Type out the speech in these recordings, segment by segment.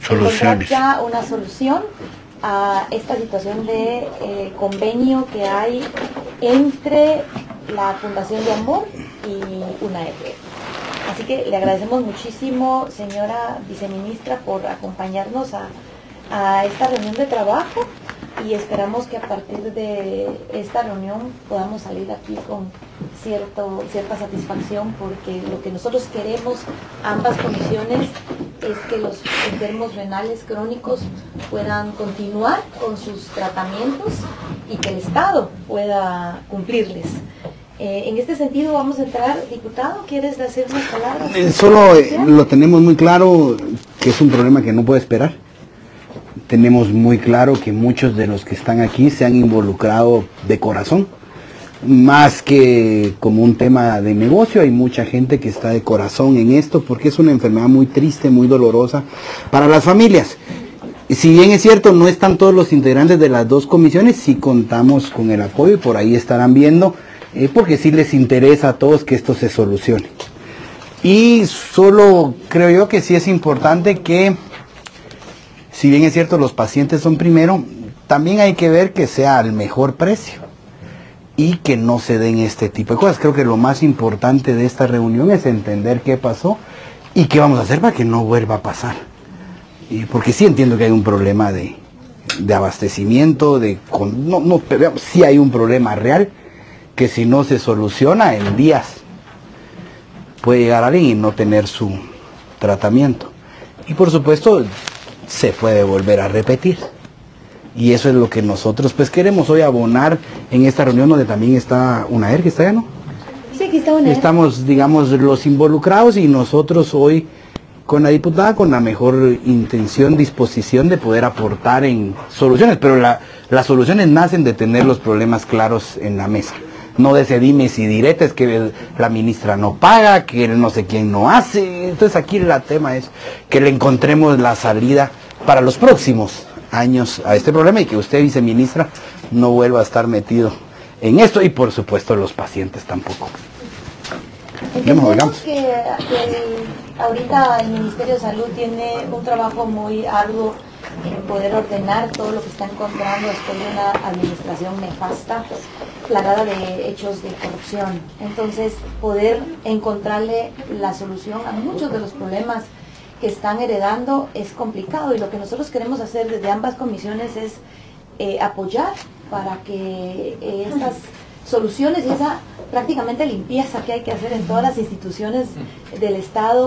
encontrar ya una solución a esta situación de convenio que hay entre la Fundación de Amor y UNAEP. Así que le agradecemos muchísimo, señora viceministra, por acompañarnos a esta reunión de trabajo, y esperamos que a partir de esta reunión podamos salir aquí con cierta satisfacción, porque lo que nosotros queremos, ambas comisiones, es que los enfermos renales crónicos puedan continuar con sus tratamientos y que el Estado pueda cumplirles. En este sentido vamos a entrar. Diputado, ¿quieres decir unas palabras? Solo lo tenemos muy claro que es un problema que no puede esperar. Tenemos muy claro que muchos de los que están aquí se han involucrado de corazón, más que como un tema de negocio. Hay mucha gente que está de corazón en esto porque es una enfermedad muy triste, muy dolorosa para las familias. Si bien es cierto, no están todos los integrantes de las dos comisiones, sí contamos con el apoyo y por ahí estarán viendo, porque sí les interesa a todos que esto se solucione. Y solo creo yo que sí es importante que, si bien es cierto los pacientes son primero, también hay que ver que sea al mejor precio y que no se den este tipo de cosas. Creo que lo más importante de esta reunión es entender qué pasó y qué vamos a hacer para que no vuelva a pasar. Porque sí entiendo que hay un problema de abastecimiento, pero sí hay un problema real que si no se soluciona en días puede llegar alguien y no tener su tratamiento. Y por supuesto se puede volver a repetir. Y eso es lo que nosotros pues queremos hoy abonar en esta reunión, donde también está UNAER, que está allá, ¿no? Sí, aquí está UNAER. Estamos, digamos, los involucrados, y nosotros hoy con la diputada con la mejor intención, disposición de poder aportar en soluciones, pero las soluciones nacen de tener los problemas claros en la mesa. No de ese dimes y diretes que la ministra no paga, que no sé quién no hace. Entonces aquí el tema es que le encontremos la salida para los próximos años a este problema, y que usted, viceministra, no vuelva a estar metido en esto, y por supuesto los pacientes tampoco. Entendemos que ahorita el Ministerio de Salud tiene un trabajo muy arduo en poder ordenar todo lo que está encontrando después de una administración nefasta, plagada de hechos de corrupción. Entonces, poder encontrarle la solución a muchos de los problemas que están heredando es complicado, y lo que nosotros queremos hacer desde ambas comisiones es apoyar para que estas soluciones y esa prácticamente limpieza que hay que hacer en todas las instituciones del Estado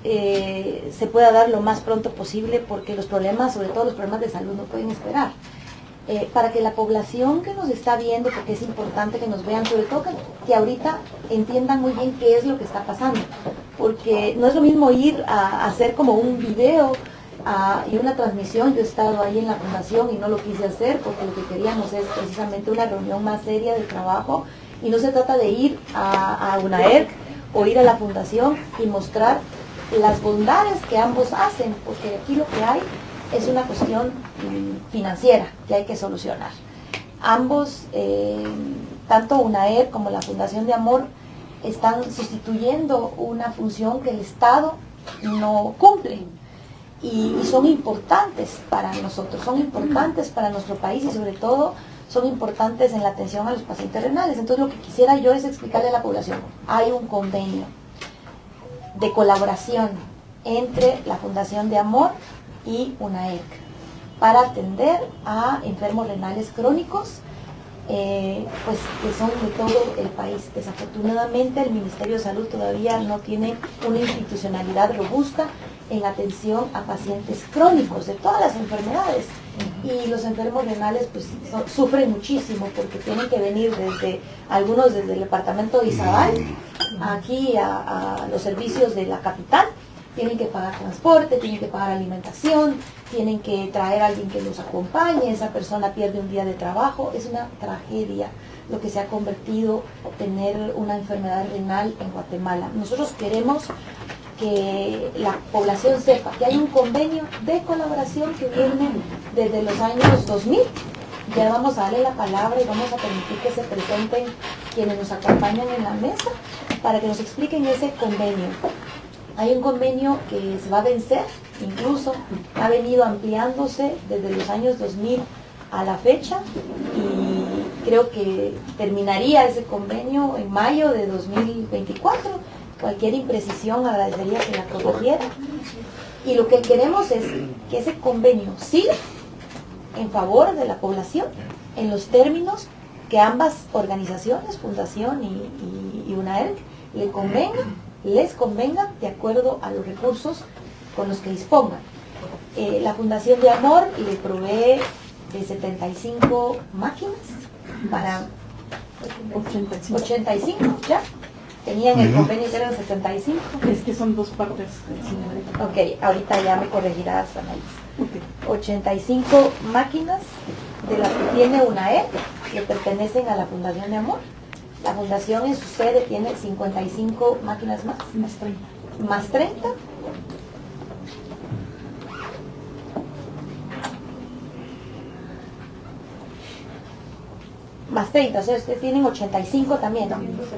se pueda dar lo más pronto posible, porque los problemas, sobre todo los problemas de salud, no pueden esperar. Para que la población que nos está viendo, porque es importante que nos vean, sobre todo que ahorita entiendan muy bien qué es lo que está pasando, porque no es lo mismo ir a hacer como un video y una transmisión. Yo he estado ahí en la fundación y no lo quise hacer, porque lo que queríamos es precisamente una reunión más seria de trabajo, y no se trata de ir a UNAER o ir a la fundación y mostrar las bondades que ambos hacen, porque aquí lo que hay es una cuestión financiera que hay que solucionar. Ambos, tanto UNAER como la Fundación de Amor, están sustituyendo una función que el Estado no cumple, y son importantes para nosotros, son importantes para nuestro país, y sobre todo son importantes en la atención a los pacientes renales. Entonces lo que quisiera yo es explicarle a la población: hay un convenio de colaboración entre la Fundación de Amor y UNAEC para atender a enfermos renales crónicos, pues que son de todo el país. Desafortunadamente el Ministerio de Salud todavía no tiene una institucionalidad robusta en atención a pacientes crónicos de todas las enfermedades, y los enfermos renales pues sufren muchísimo, porque tienen que venir algunos desde el departamento de Izabal aquí a los servicios de la capital. Tienen que pagar transporte, tienen que pagar alimentación, tienen que traer a alguien que los acompañe, esa persona pierde un día de trabajo. Es una tragedia lo que se ha convertido tener una enfermedad renal en Guatemala. Nosotros queremos que la población sepa que hay un convenio de colaboración que viene desde los años 2000. Ya vamos a darle la palabra y vamos a permitir que se presenten quienes nos acompañan en la mesa para que nos expliquen ese convenio. Hay un convenio que se va a vencer incluso ha venido ampliándose desde los años 2000 a la fecha, y creo que terminaría ese convenio en mayo de 2024. Cualquier imprecisión agradecería que la corrigiera, y lo que queremos es que ese convenio siga en favor de la población en los términos que ambas organizaciones, Fundación y UNAERC, les convenga de acuerdo a los recursos con los que dispongan. La Fundación de Amor le provee de 75 máquinas para 85 ya. Tenían el convenio que eran 75. Es que son dos partes. Ok, ahorita ya me corregirás, Annalise. 85 máquinas de las que tiene UNAERC que pertenecen a la Fundación de Amor. La Fundación en su sede tiene 55 máquinas más. Más 30. Más 30. Más 30, o sea, ustedes tienen 85 también, ¿no?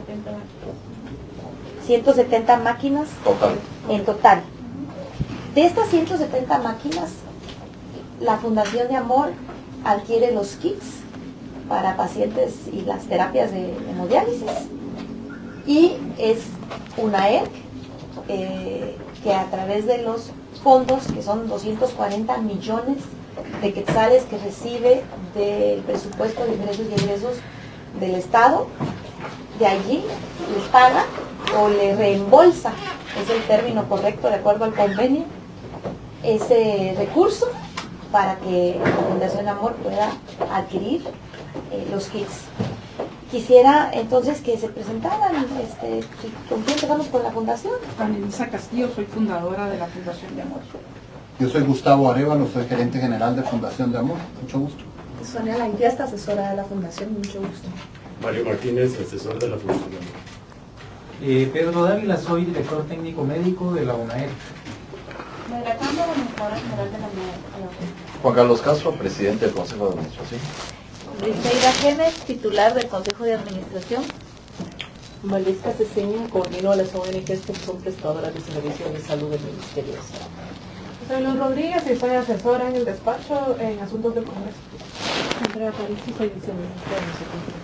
170 máquinas en total. De estas 170 máquinas, la Fundación de Amor adquiere los kits para pacientes y las terapias de hemodiálisis, y es UNAERC que a través de los fondos, que son 240 millones de quetzales que recibe del presupuesto de ingresos y egresos del Estado, de allí le paga o le reembolsa, es el término correcto de acuerdo al convenio, ese recurso para que la Fundación Amor pueda adquirir los kits. Quisiera entonces que se presentaran, ¿con quién empezamos con la Fundación? Annalisa Castillo, soy fundadora de la Fundación de Amor. Yo soy Gustavo Arevalo, soy gerente general de Fundación de Amor. Mucho gusto. Sonia Lanquiasta, asesora de la Fundación. Mucho gusto. Mario Martínez, asesor de la Fundación de Amor. Pedro Dávila, soy director técnico médico de la UNAERC. De la Cámara Administradora General de la UNAERC. Juan Carlos Castro, presidente del Consejo de Administración. Briseida Gémez, titular del Consejo de Administración. Malisca Ceseña, coordino a las ONGs que son prestadoras de servicios de salud del Ministerio de Salud. Soy Luz Rodríguez y soy asesora en el despacho en asuntos del Congreso. Andrea París y soy viceministra de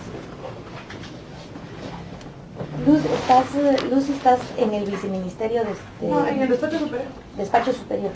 Vicepresidencia. Luz, estás en el viceministerio de No, en el despacho superior. Despacho superior.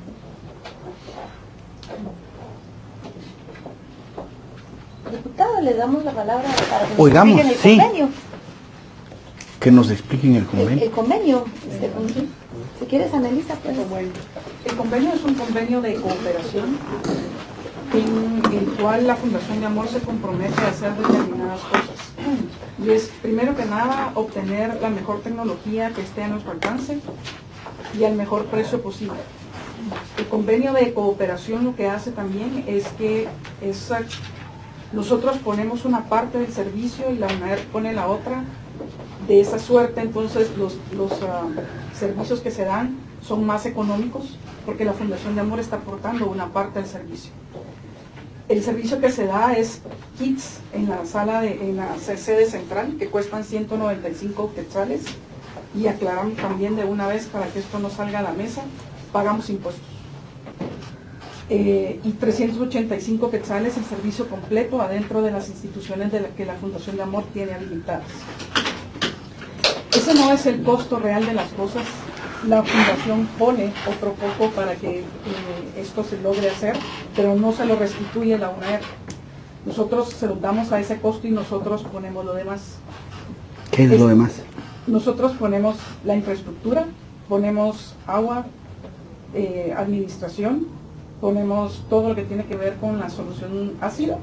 Diputado, le damos la palabra para que nos Oigamos, expliquen el sí. convenio. Que nos expliquen el convenio. El convenio. Si quieres, Annalisa, pues. El convenio es un convenio de cooperación en el cual la Fundación de Amor se compromete a hacer determinadas cosas. Y es, primero que nada, obtener la mejor tecnología que esté a nuestro alcance y al mejor precio posible. El convenio de cooperación lo que hace también es que nosotros ponemos una parte del servicio y la UNAERC pone la otra. De esa suerte, entonces, los servicios que se dan son más económicos porque la Fundación de Amor está aportando una parte del servicio. El servicio que se da es kits en la sede central, que cuestan 195 quetzales, y aclaramos también de una vez para que esto no salga a la mesa, pagamos impuestos. Y 385 quetzales el servicio completo adentro de las instituciones que la Fundación de Amor tiene habilitadas. Ese no es el costo real de las cosas. La Fundación pone otro poco para que esto se logre hacer, pero no se lo restituye la UNAERC. Nosotros se lo damos a ese costo y nosotros ponemos lo demás. ¿Qué es lo demás? Nosotros ponemos la infraestructura, ponemos agua, administración, ponemos todo lo que tiene que ver con la solución ácida,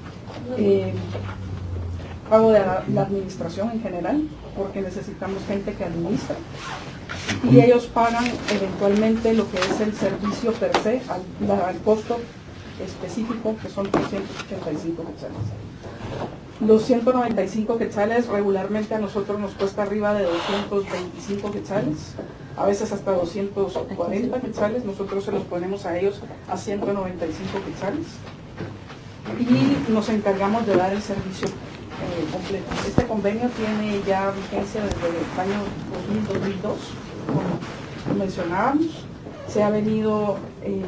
pago de la administración en general, porque necesitamos gente que administra, y ellos pagan eventualmente lo que es el servicio per se, al costo específico, que son 385 quetzales. Los 195 quetzales regularmente a nosotros nos cuesta arriba de 225 quetzales, a veces hasta 240 quetzales, nosotros se los ponemos a ellos a 195 quetzales y nos encargamos de dar el servicio completo. Este convenio tiene ya vigencia desde el año 2000-2002, como mencionábamos, se ha venido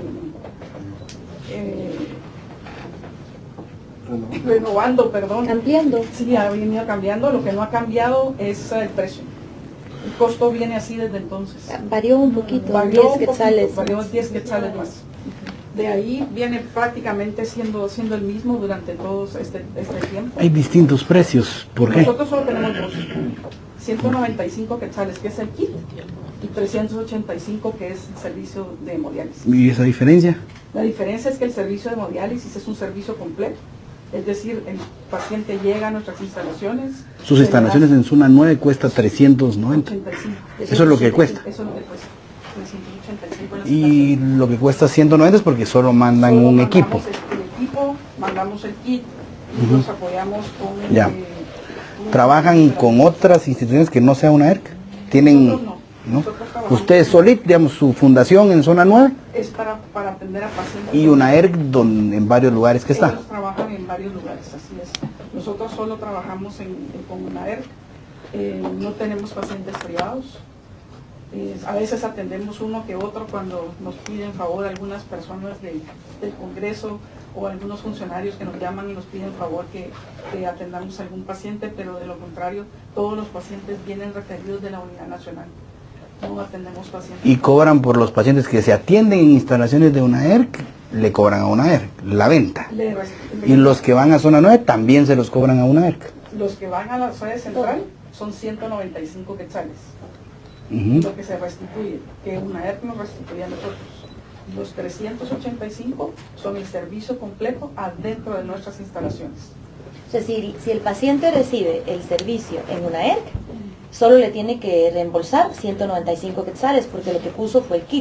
renovando, perdón. Ampliando. Sí, ha venido cambiando. Lo que no ha cambiado es el precio. El costo viene así desde entonces. Varió un poquito, Varió 10 un poquito, quetzales. varió 10 quetzales más. De ahí viene prácticamente siendo el mismo durante todo este tiempo. Hay distintos precios. ¿Por qué? Nosotros solo tenemos dos. 195 quetzales, que es el kit, y 385, que es el servicio de hemodiálisis. ¿Y esa diferencia? La diferencia es que el servicio de hemodiálisis es un servicio completo. Es decir, el paciente llega a nuestras instalaciones. Sus instalaciones en zona 9 cuesta 390. 85. Eso es lo que cuesta. Eso es lo que cuesta. 385 en las Y instalaciones. lo que cuesta 190 es porque solo mandan Solo un mandamos equipo. El equipo, mandamos el kit y nos apoyamos con... Ya. ¿Trabajan con otras instituciones que no sea una ERC? ¿Tienen, Nosotros no. no? Nosotros trabajamos- Usted Solit, digamos, su fundación en zona 9 Es para atender a pacientes. y una ERC en varios lugares que está. Ellos trabajan en varios lugares, así es. Nosotros solo trabajamos con una ERC, no tenemos pacientes privados. A veces atendemos uno que otro cuando nos piden favor algunas personas del Congreso o algunos funcionarios que nos llaman y nos piden favor que atendamos a algún paciente, pero de lo contrario, todos los pacientes vienen referidos de la Unidad Nacional. No atendemos pacientes. Y cobran por los pacientes que se atienden en instalaciones de una ERC, le cobran a una ERC, la venta. Y los que van a zona 9 también se los cobran a una ERC. Los que van a la sede central son 195 quetzales. Ujú. Lo que se restituye, que una ERC nos restituye a nosotros. Los 385 son el servicio completo adentro de nuestras instalaciones. O sea, si el paciente recibe el servicio en una ERC, solo le tiene que reembolsar 195 quetzales, porque lo que puso fue el kit.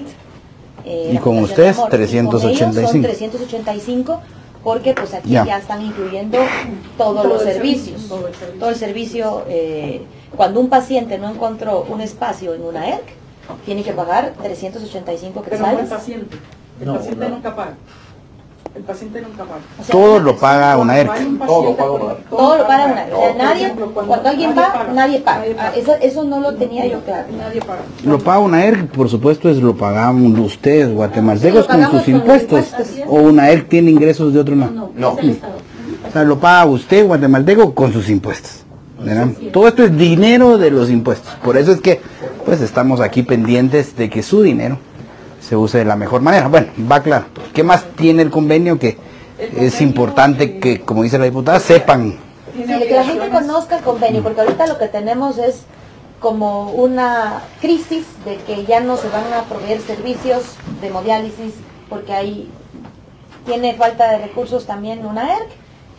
Y la con Fundación ustedes, de Amor. Y con 385. ellos son 385, porque pues aquí Ya. ya están incluyendo todos los el servicios. todo el servicio. Cuando un paciente no encontró un espacio en una ERC, tiene que pagar 385 Pero no el quetzales. paciente. El paciente nunca paga. El paciente nunca paga. O sea, Todo lo paga una Cuando ERC. hay un Todo lo paciente, paga una ERC. Todo lo paga una ERC. O sea, Por nadie, ejemplo, cuando alguien va, nadie paga. Nadie paga. Eso no lo tenía yo claro. Nadie paga. Lo paga una ERC, por supuesto, es lo pagamos ustedes, guatemaltecos, Sí, lo con pagamos sus con los impuestos. impuestos. O una ERC tiene ingresos de otro lado. No. O sea, lo paga usted, guatemalteco, con sus impuestos. ¿Verdad? Todo esto es dinero de los impuestos. Por eso es que pues estamos aquí pendientes de que su dinero se use de la mejor manera. Bueno, va claro. ¿Qué más tiene el convenio que es importante que, como dice la diputada, sepan? Sí, que la gente conozca el convenio, porque ahorita lo que tenemos es como una crisis de que ya no se van a proveer servicios de hemodiálisis, porque tiene falta de recursos también una ERC,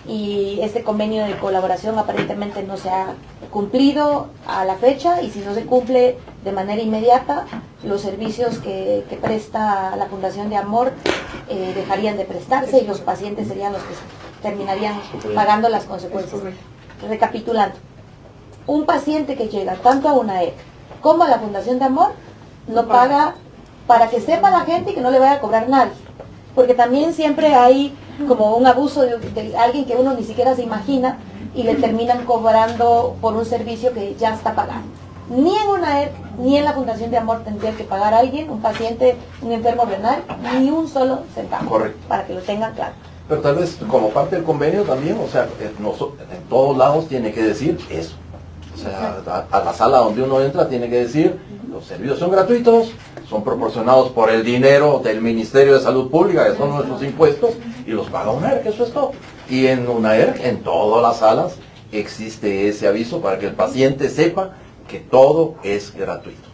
y este convenio de colaboración aparentemente no se ha cumplido a la fecha, y si no se cumple de manera inmediata, los servicios que presta la Fundación de Amor dejarían de prestarse y los pacientes serían los que terminarían pagando las consecuencias. Recapitulando, un paciente que llega tanto a una ERC como a la Fundación de Amor no paga, para que sepa la gente y que no le vaya a cobrar nadie, porque también siempre hay como un abuso de alguien que uno ni siquiera se imagina y le terminan cobrando por un servicio que ya está pagado. Ni en una ERC ni en la Fundación de Amor tendría que pagar a alguien, un paciente, un enfermo renal, ni un solo centavo. Correcto. Para que lo tengan claro. Pero tal vez como parte del convenio también, o sea, en todos lados tiene que decir eso. O sea, a la sala donde uno entra tiene que decir, los servicios son gratuitos, son proporcionados por el dinero del Ministerio de Salud Pública, que son nuestros impuestos, y los paga una ERC, eso es todo. Y en una ERC, en todas las salas, existe ese aviso para que el paciente sepa que todo es gratuito.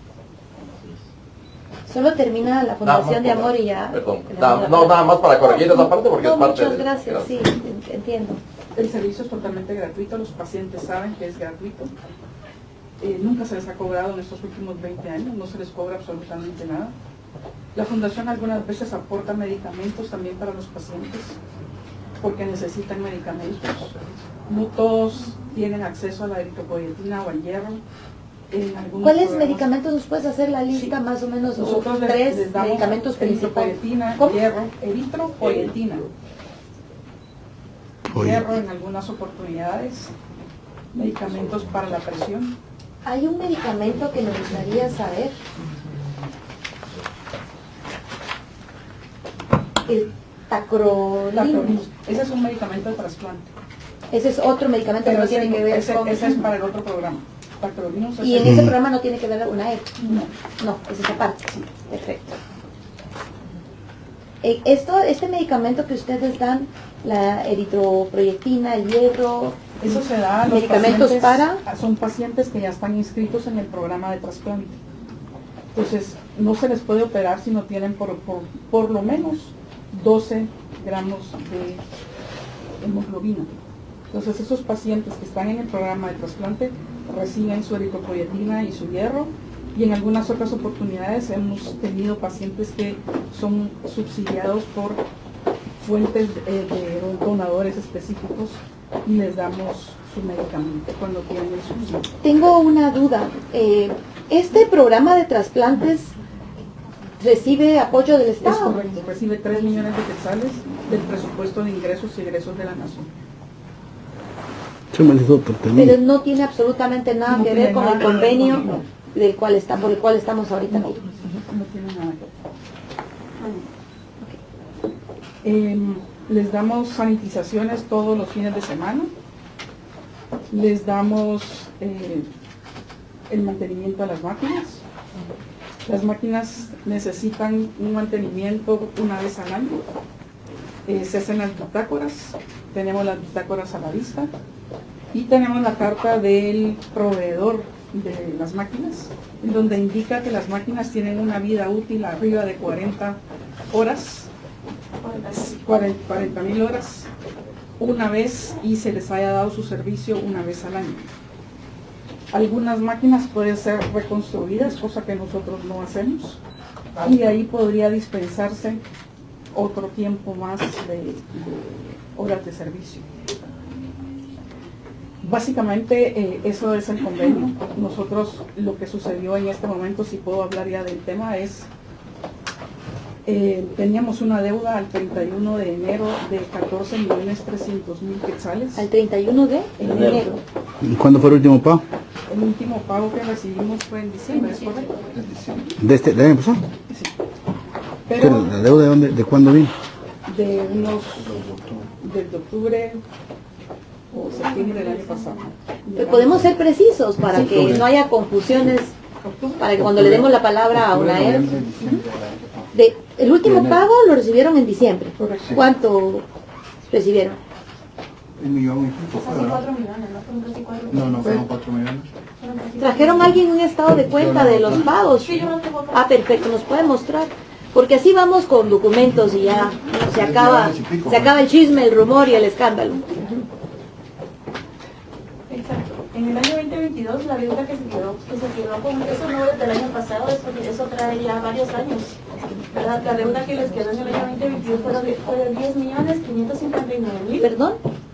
Solo termina la Fundación de Amor y ya. Perdón, nada más para corregir esa parte porque es parte muchas de... gracias, sí, entiendo. El servicio es totalmente gratuito, los pacientes saben que es gratuito. Nunca se les ha cobrado en estos últimos 20 años, no se les cobra absolutamente nada. La Fundación algunas veces aporta medicamentos también para los pacientes, porque necesitan medicamentos. No todos tienen acceso a la eritropoyetina o al hierro. ¿Cuáles medicamentos nos puedes hacer la lista más o menos? Nosotros tres damos medicamentos principales. eritropoyetina, ¿Cómo? hierro, eritropoyetina. Hierro en algunas oportunidades, medicamentos para la presión. Hay un medicamento que me gustaría saber. El tacrolimus. Ese es un medicamento de trasplante. Ese es otro medicamento que no tiene que ver con... Ese es para el otro programa. Tacrolimus es Y en ese programa no tiene que ver con una ERC. No, es esa parte. Perfecto. Este medicamento que ustedes dan, la eritroproyectina, el hierro, eso se da a los medicamentos pacientes, son pacientes que ya están inscritos en el programa de trasplante. Entonces, no se les puede operar si no tienen por lo menos 12 gramos de hemoglobina. Entonces, esos pacientes que están en el programa de trasplante reciben su eritroproyectina y su hierro, y en algunas otras oportunidades hemos tenido pacientes que son subsidiados por fuentes de donadores específicos y les damos su medicamento cuando tienen el subsidio. Tengo una duda. ¿Este programa de trasplantes recibe apoyo del Estado? Es correcto, recibe 3 millones de quetzales del presupuesto de ingresos y egresos de la nación. Pero no tiene absolutamente nada que ver con el convenio por el cual estamos ahorita aquí. No tiene nada que ver. Les damos sanitizaciones todos los fines de semana. Les damos el mantenimiento a las máquinas. Las máquinas necesitan un mantenimiento una vez al año. Se hacen las bitácoras, tenemos las bitácoras a la vista y tenemos la carta del proveedor de las máquinas, en donde indica que las máquinas tienen una vida útil arriba de 40 horas, 40.000 horas una vez, y se les haya dado su servicio una vez al año. Algunas máquinas pueden ser reconstruidas, cosa que nosotros no hacemos, y de ahí podría dispensarse otro tiempo más de horas de servicio. Básicamente eso es el convenio. Nosotros lo que sucedió en este momento, si puedo hablar ya del tema, es teníamos una deuda al 31 de enero de 14.300.000 quetzales. ¿Al 31 de enero? ¿Cuándo fue el último pago? El último pago que recibimos fue en diciembre, ¿es correcto? ¿De año pasado? Sí. Pero ¿la deuda de cuándo vino? Desde octubre o septiembre del año pasado. Pero podemos ser precisos para que no haya confusiones, para que cuando le demos la palabra a una ERC. El último pago lo recibieron en diciembre. Correcto. ¿Cuánto recibieron? 1 millón y pico fue, ¿verdad? 4 millones, ¿no? Fueron casi 4 millones. No, fueron 4 millones. ¿Trajeron a alguien un estado de cuenta de los pagos? Sí, yo lo tengo acá. Ah, perfecto, nos puede mostrar. Porque así vamos con documentos y ya se acaba el chisme, el rumor y el escándalo. Exacto. En el año 2022 la deuda que se quedó con esos números del año pasado, eso trae ya varios años. La deuda que les quedó en el año 2022 fueron 10.559.000. ¿Perdón?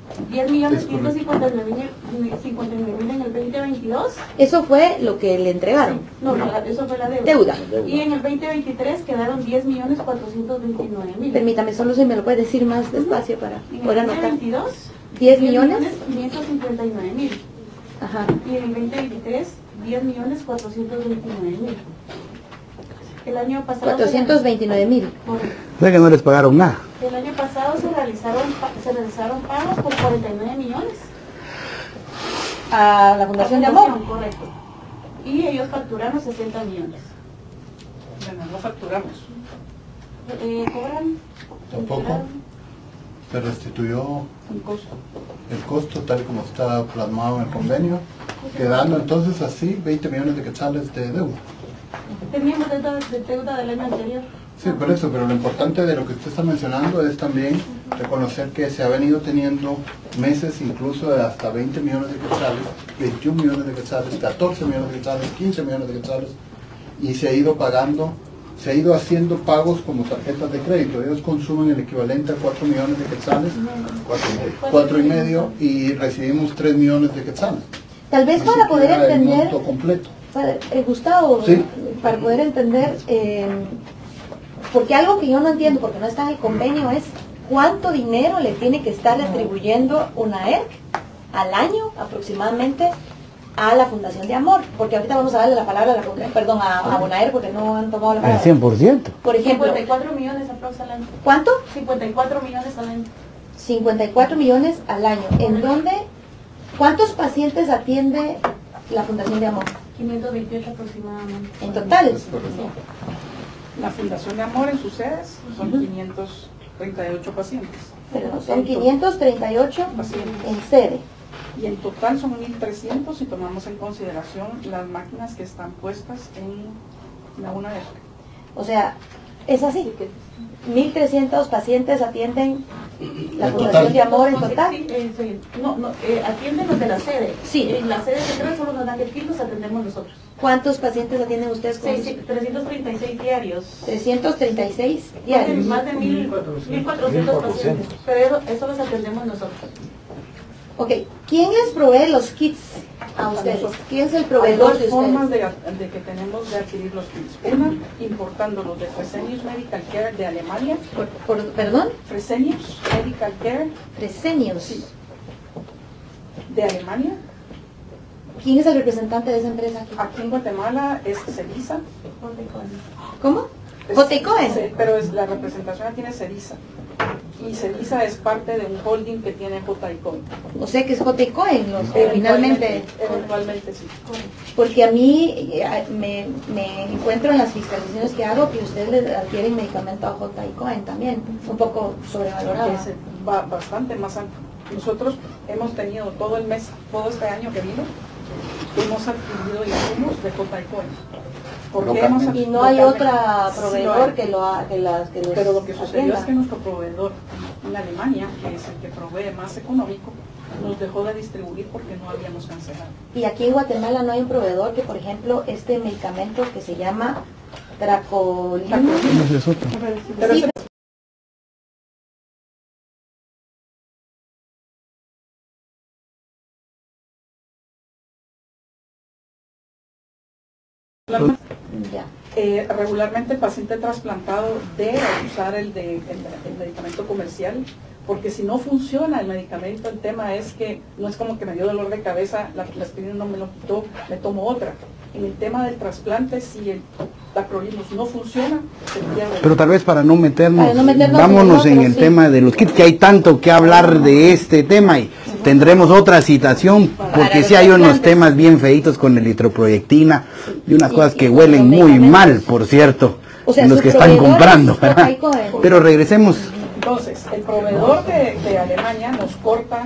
10.559.000 en el 2022. Eso fue lo que le entregaron. No, eso fue la Deuda. Y en el 2023 quedaron 10.429.000. Permítame, solo se me lo puede decir más despacio para poder anotar. En el 2022, 10 millones. 559.000. Ajá. Y en el 2023, 10.429.000. El año pasado 429.000. O sea que no les pagaron nada. El año pasado se realizaron pagos por 49 millones. A la Fundación de Amor. Correcto. Y ellos facturaron 60 millones. Bueno, no facturamos. ¿Cobran? Tampoco. Se restituyó el costo tal como está plasmado en el convenio, quedando entonces así 20 millones de quetzales de deuda. Teníamos deuda del año anterior. Sí, por eso, pero lo importante de lo que usted está mencionando es también reconocer que se ha venido teniendo meses incluso de hasta 20 millones de quetzales, 21 millones de quetzales, 14 millones de quetzales, 15 millones de quetzales, y se ha ido pagando, se ha ido haciendo pagos como tarjetas de crédito. Ellos consumen el equivalente a 4 millones de quetzales, 4,5, y recibimos 3 millones de quetzales. Tal vez para poder entender, el monto completo. Gustavo, Sí. para poder entender, porque algo que yo no entiendo, porque no está en el convenio, es cuánto dinero le tiene que estar atribuyendo una ERC al año aproximadamente a la Fundación de Amor, porque ahorita vamos a darle la palabra a Bonaer porque no han tomado la palabra. Al 100%. Por ejemplo, 54 millones aproximadamente. ¿cuánto? 54 millones al año. 54 millones al año. ¿En dónde? ¿Cuántos pacientes atiende la Fundación de Amor? 528 aproximadamente. En total. La Fundación de Amor en sus sedes son 538 pacientes. Pero son 538 pacientes. en sede. Y en total son 1.300 si tomamos en consideración las máquinas que están puestas en la UNAER. O sea, es así. 1.300 pacientes atienden la En Fundación total. de Amor en total. Sí, atienden los de la sede. Sí. En la sede central solo nos dan el kit, los atendemos nosotros. ¿Cuántos pacientes atienden ustedes con 336 diarios. 336 diarios? Más de 1.400 pacientes. Pero eso los atendemos nosotros. Ok, ¿quién les provee los kits a ustedes? ¿Quién es el proveedor de Hay dos formas ustedes? de que tenemos de adquirir los kits. Una, importándolos de Fresenius Medical Care de Alemania. ¿Perdón? Fresenius Medical Care Fresenius. Sí. De Alemania. ¿Quién es el representante de esa empresa aquí? Aquí en Guatemala es Ceriza. ¿Cómo? Es- J. Cohen. sí, pero la representación la tiene Ceriza. Y Ceriza es parte de un holding que tiene J. Cohen. O sea que es J. Cohen, finalmente. Eventualmente sí. Porque a mí me encuentro en las fiscalizaciones que hago que ustedes le adquieren medicamento a J. Cohen también, un poco sobrevalorado. Que va bastante más amplio. Nosotros hemos tenido todo el mes, todo este año que vino, hemos adquirido insumos de J. Cohen. Porque hemos Y no hay localmente- otra sí, proveedor no hay. que los Pero lo que sucedió atienda. es que nuestro proveedor en Alemania, que es el que provee más económico, nos dejó de distribuir porque no habíamos cancelado. Y aquí en Guatemala no hay un proveedor que, por ejemplo, este medicamento que se llama Dracolina. Pero Sí, ese- ya. Regularmente el paciente trasplantado debe usar el medicamento comercial, porque si no funciona el medicamento, el tema es que no es como que me dio dolor de cabeza, la aspirina no me lo quitó, me tomo otra. En el tema del trasplante, si el tacrolimus no funciona, se pierde. Pero tal vez para no meternos, meternos vámonos en en otro, el sí. tema de los kits, que hay tanto que hablar de este tema y tendremos otra citación, porque los sí hay unos trasplantes. temas bien feitos con el litroproyectina y unas Sí, cosas y que con huelen los muy medicamentos. mal, por cierto, O sea, los su que están proveedor comprando. es J. Cohen. Pero regresemos. Entonces, el proveedor de Alemania nos corta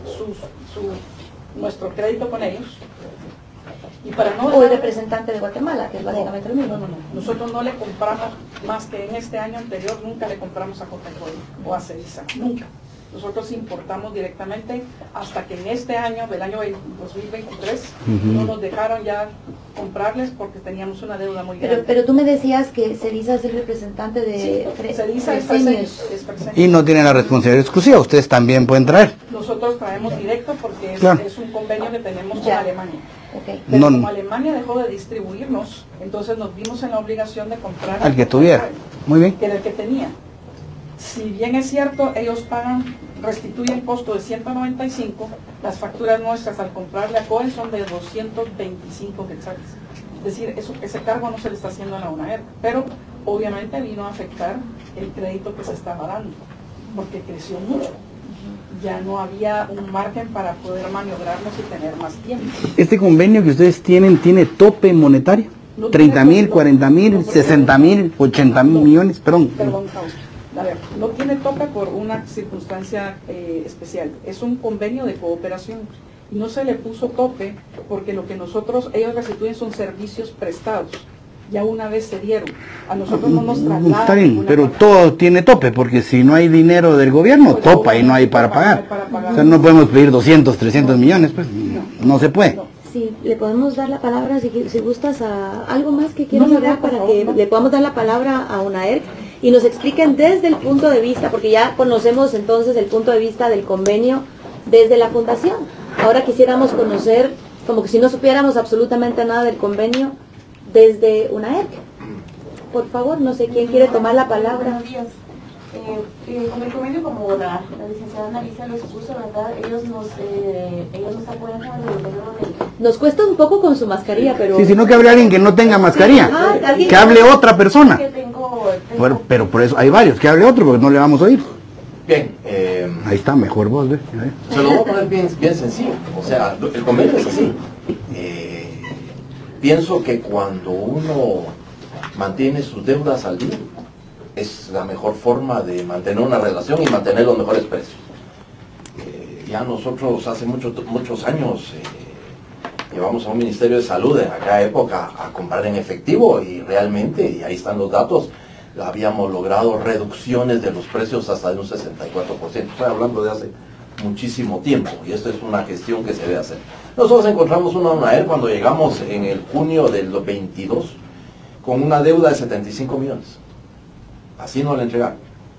nuestro crédito con ellos. Y para no O el dejar- representante de Guatemala, que es básicamente lo mismo. No. Nosotros no le compramos más que en este año anterior, nunca le compramos a J. Cohen o a Ceriza, nunca. Nosotros importamos directamente hasta que en este año, del año 2023, no nos dejaron ya comprarles porque teníamos una deuda muy grande. Pero tú me decías que Ceriza es el representante de Sí, Ceriza es Fresenius. Fresenius. Y no tienen la responsabilidad exclusiva, ustedes también pueden traer. Nosotros traemos directo porque Claro. es un convenio que tenemos con Ya. Alemania. Ok. Pero No, como no. Alemania dejó de distribuirnos, entonces nos vimos en la obligación de comprar Al que tuviera. Muy bien. que era el que tenía. Si bien es cierto, ellos restituyen costo de 195, las facturas nuestras al comprarle a Cohen son de 225 quetzales. Es decir, ese cargo no se le está haciendo a la UNAER, pero obviamente vino a afectar el crédito que se estaba dando, porque creció mucho. Ya no había un margen para poder maniobrarnos y tener más tiempo. Este convenio que ustedes tienen, ¿tiene tope monetario? No 30 mil, tiene- 40 mil, no, 60 mil, 80 mil no. millones, perdón. Perdón, Fausto. A ver, no tiene tope por una circunstancia especial. Es un convenio de cooperación. Y no se le puso tope porque lo que ellos restituyen son servicios prestados. Ya una vez se dieron. A nosotros no nos trasladan. Está bien, ninguna pero parte. todo tiene tope, porque si no hay dinero del gobierno, Pues, topa y no hay para no hay pagar. para pagar. O sea, no podemos pedir 200, 300 millones, pues no se puede. No. Sí, le podemos dar la palabra, si gustas, a algo más que quieras No, agregar por para favor, que no. le podamos dar la palabra a UNAERC y nos expliquen desde el punto de vista, porque ya conocemos entonces el punto de vista del convenio desde la fundación. Ahora quisiéramos conocer, como que si no supiéramos absolutamente nada del convenio, desde UNAERC. Por favor, no sé quién quiere tomar la palabra. Buenos días. Con el convenio, como la licenciada Analisa lo expuso, ¿verdad? Ellos nos apoyan con el dinero de... Nos cuesta un poco con su mascarilla, pero... Sí, sino que hable alguien que no tenga mascarilla. ¿alguien? Que hable otra persona. Que tengo... Pero por eso hay varios. Que hable otro porque no le vamos a oír. Bien, Ahí está, mejor voz, ¿ves? se lo voy a poner bien sencillo. O sea, el convenio es así. Pienso que cuando uno mantiene sus deudas al día, es la mejor forma de mantener una relación y mantener los mejores precios. Ya nosotros hace muchos años llevamos a un Ministerio de Salud en aquella época a comprar en efectivo y realmente, y ahí están los datos, habíamos logrado reducciones de los precios hasta de un 64%. Estoy hablando de hace muchísimo tiempo y esto es una gestión que se debe hacer. Nosotros encontramos una UNAER cuando llegamos en el junio del 22 con una deuda de 75 millones. Así nos la entregaron.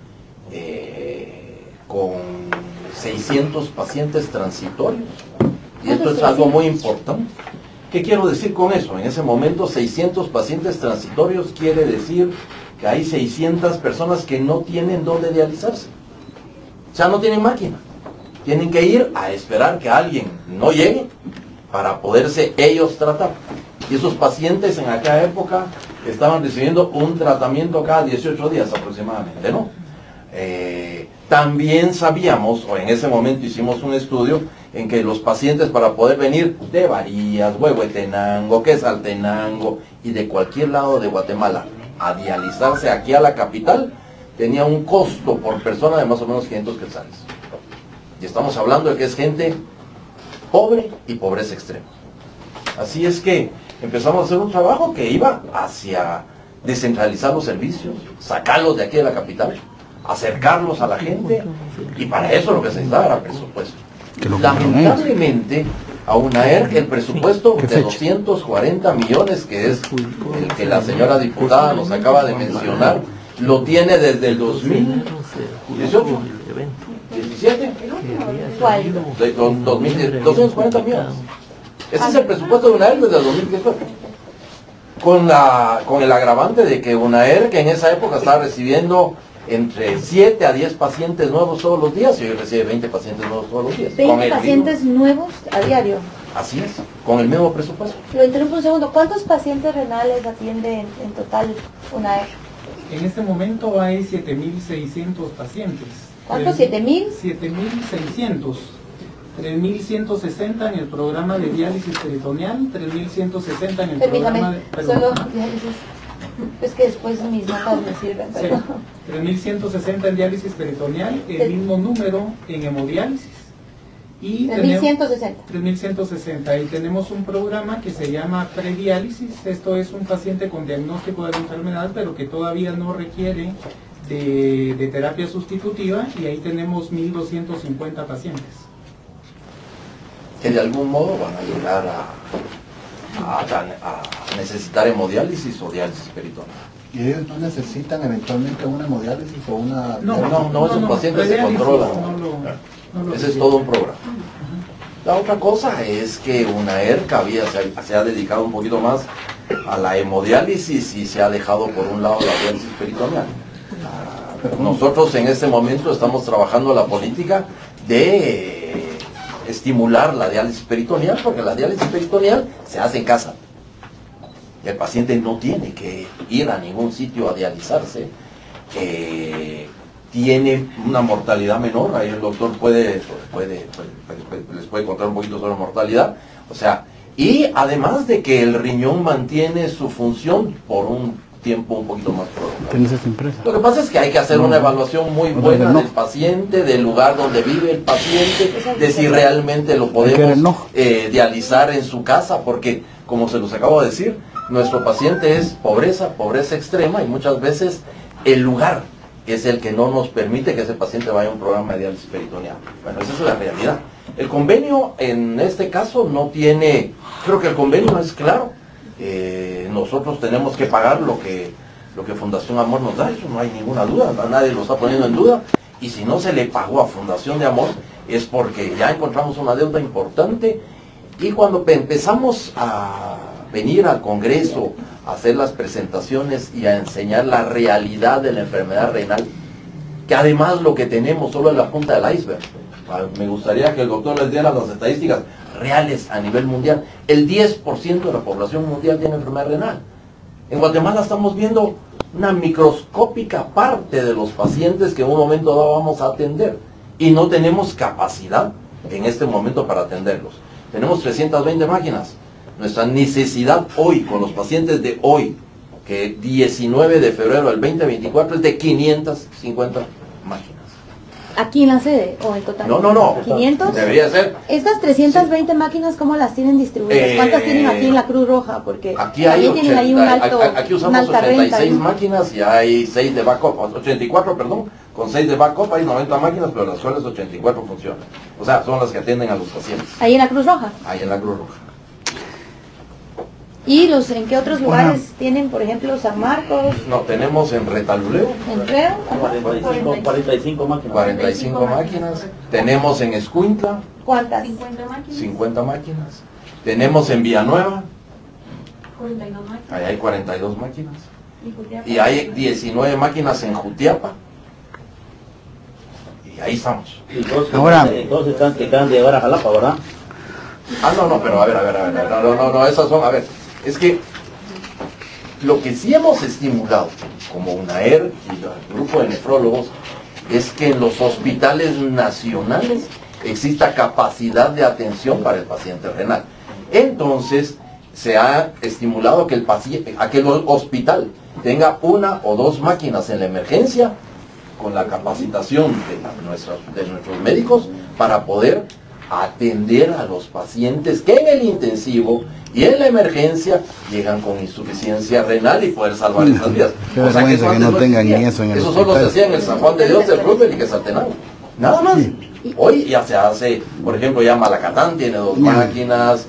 Con 600 pacientes transitorios. Y esto es algo muy importante. ¿Qué quiero decir con eso? En ese momento 600 pacientes transitorios quiere decir que hay 600 personas que no tienen dónde dializarse. O sea, no tienen máquina. Tienen que ir a esperar que alguien no llegue para poderse ellos tratar. Y esos pacientes en aquella época estaban recibiendo un tratamiento cada 18 días aproximadamente, ¿no? También sabíamos, o en ese momento hicimos un estudio, en que los pacientes para poder venir de Varías, Huehuetenango, Quetzaltenango y de cualquier lado de Guatemala a dializarse aquí a la capital, tenía un costo por persona de más o menos 500 quetzales. Y estamos hablando de que es gente pobre y pobreza extrema. Así es que empezamos a hacer un trabajo que iba hacia descentralizar los servicios, sacarlos de aquí de la capital, acercarlos a la gente, y para eso lo que se necesitaba era presupuesto. Lamentablemente, a UNAER el presupuesto de 240 millones, que es el que la señora diputada nos acaba de mencionar, lo tiene desde el 2018, 17, 240 millones. Ese es el presupuesto de UNAER desde el 2018. Con el agravante de que UNAER, que en esa época estaba recibiendo entre 7 a 10 pacientes nuevos todos los días, y hoy recibe 20 pacientes nuevos todos los días. 20 pacientes nuevos a diario. Así es, con el mismo presupuesto. Lo interrumpo un segundo. ¿Cuántos pacientes renales atiende en total UNAER? En este momento hay 7.600 pacientes. ¿Cuántos? ¿7.000? 7.600. 3.160 en el programa de diálisis peritoneal, 3.160 en el programa de... Solo diálisis. Es que después mis notas me sirven. Pero... Sí, 3.160 en diálisis peritoneal, el mismo número en hemodiálisis. Y 3.160. 3.160. Y tenemos un programa que se llama prediálisis. Esto es un paciente con diagnóstico de la enfermedad, pero que todavía no requiere de terapia sustitutiva, y ahí tenemos 1.250 pacientes. Que de algún modo van a llegar a necesitar hemodiálisis o diálisis peritoneal. ¿Y ellos no necesitan eventualmente una hemodiálisis o una...? No, esos pacientes se controlan. Ese es todo un programa. La otra cosa es que UNAER se ha dedicado un poquito más a la hemodiálisis y se ha dejado por un lado la diálisis peritoneal. Nosotros en este momento estamos trabajando la política de estimular la diálisis peritoneal, porque la diálisis peritoneal se hace en casa. El paciente no tiene que ir a ningún sitio a dializarse, tiene una mortalidad menor, ahí el doctor les puede contar un poquito sobre la mortalidad, o sea, y además de que el riñón mantiene su función por un tiempo un poquito más prolongado. Lo que pasa es que hay que hacer una evaluación muy buena del paciente, del lugar donde vive el paciente, de si realmente lo podemos dializar en su casa, porque como se los acabo de decir, nuestro paciente es pobreza extrema, y muchas veces el lugar es el que no nos permite que ese paciente vaya a un programa de diálisis peritoneal. Bueno, esa es la realidad. El convenio en este caso no tiene, creo que el convenio es claro. Nosotros tenemos que pagar lo que Fundación Amor nos da, eso no hay ninguna duda, nadie lo está poniendo en duda, y si no se le pagó a Fundación de Amor es porque ya encontramos una deuda importante, y cuando empezamos a venir al Congreso a hacer las presentaciones y a enseñar la realidad de la enfermedad renal, que además lo que tenemos solo es la punta del iceberg. Me gustaría que el doctor les diera las estadísticas reales a nivel mundial. El 10% de la población mundial tiene enfermedad renal. En Guatemala estamos viendo una microscópica parte de los pacientes que en un momento dado vamos a atender. Y no tenemos capacidad en este momento para atenderlos. Tenemos 320 máquinas. Nuestra necesidad hoy, con los pacientes de hoy, que 19 de febrero del 2024 es de 550 máquinas. ¿Aquí en la sede o en total? No, no, no. ¿500? Debería ser. Estas 320 máquinas, ¿cómo las tienen distribuidas? ¿Cuántas tienen aquí en la Cruz Roja? Porque aquí hay también tienen ahí un alto, aquí usamos 86 máquinas y hay 6 de backup, 84, perdón, con 6 de backup hay 90 máquinas, pero las cuales 84 funcionan. O sea, son las que atienden a los pacientes. ¿Ahí en la Cruz Roja? Ahí en la Cruz Roja. ¿Y en qué otros lugares tienen, por ejemplo, San Marcos? No, tenemos en Retaluleo. ¿En Reo? 45 máquinas. 45 máquinas. Tenemos en Escuintla. ¿Cuántas? 50 máquinas. 50 máquinas. Tenemos en Villanueva. 42 máquinas. Ahí hay 42 máquinas. Y hay 19 máquinas en Jutiapa. Y ahí estamos. Y todos, Ahora, todos están que acaban de llevar a Jalapa, ¿verdad? Ah, no, pero a ver, no, esas son, a ver, es que lo que sí hemos estimulado como UNAER y el grupo de nefrólogos es que en los hospitales nacionales exista capacidad de atención para el paciente renal. Entonces, se ha estimulado a que el hospital tenga 1 o 2 máquinas en la emergencia con la capacitación de nuestros médicos para poder atender a los pacientes que en el intensivo y en la emergencia llegan con insuficiencia renal y poder salvar esas vidas. Qué vergüenza que no tengan ni eso en el Eso solo se hospital. hacía en el San Juan de Dios, el Rubén y que Saltenado. Nada más. Hoy ya se hace, por ejemplo, ya Malacatán tiene 2 máquinas,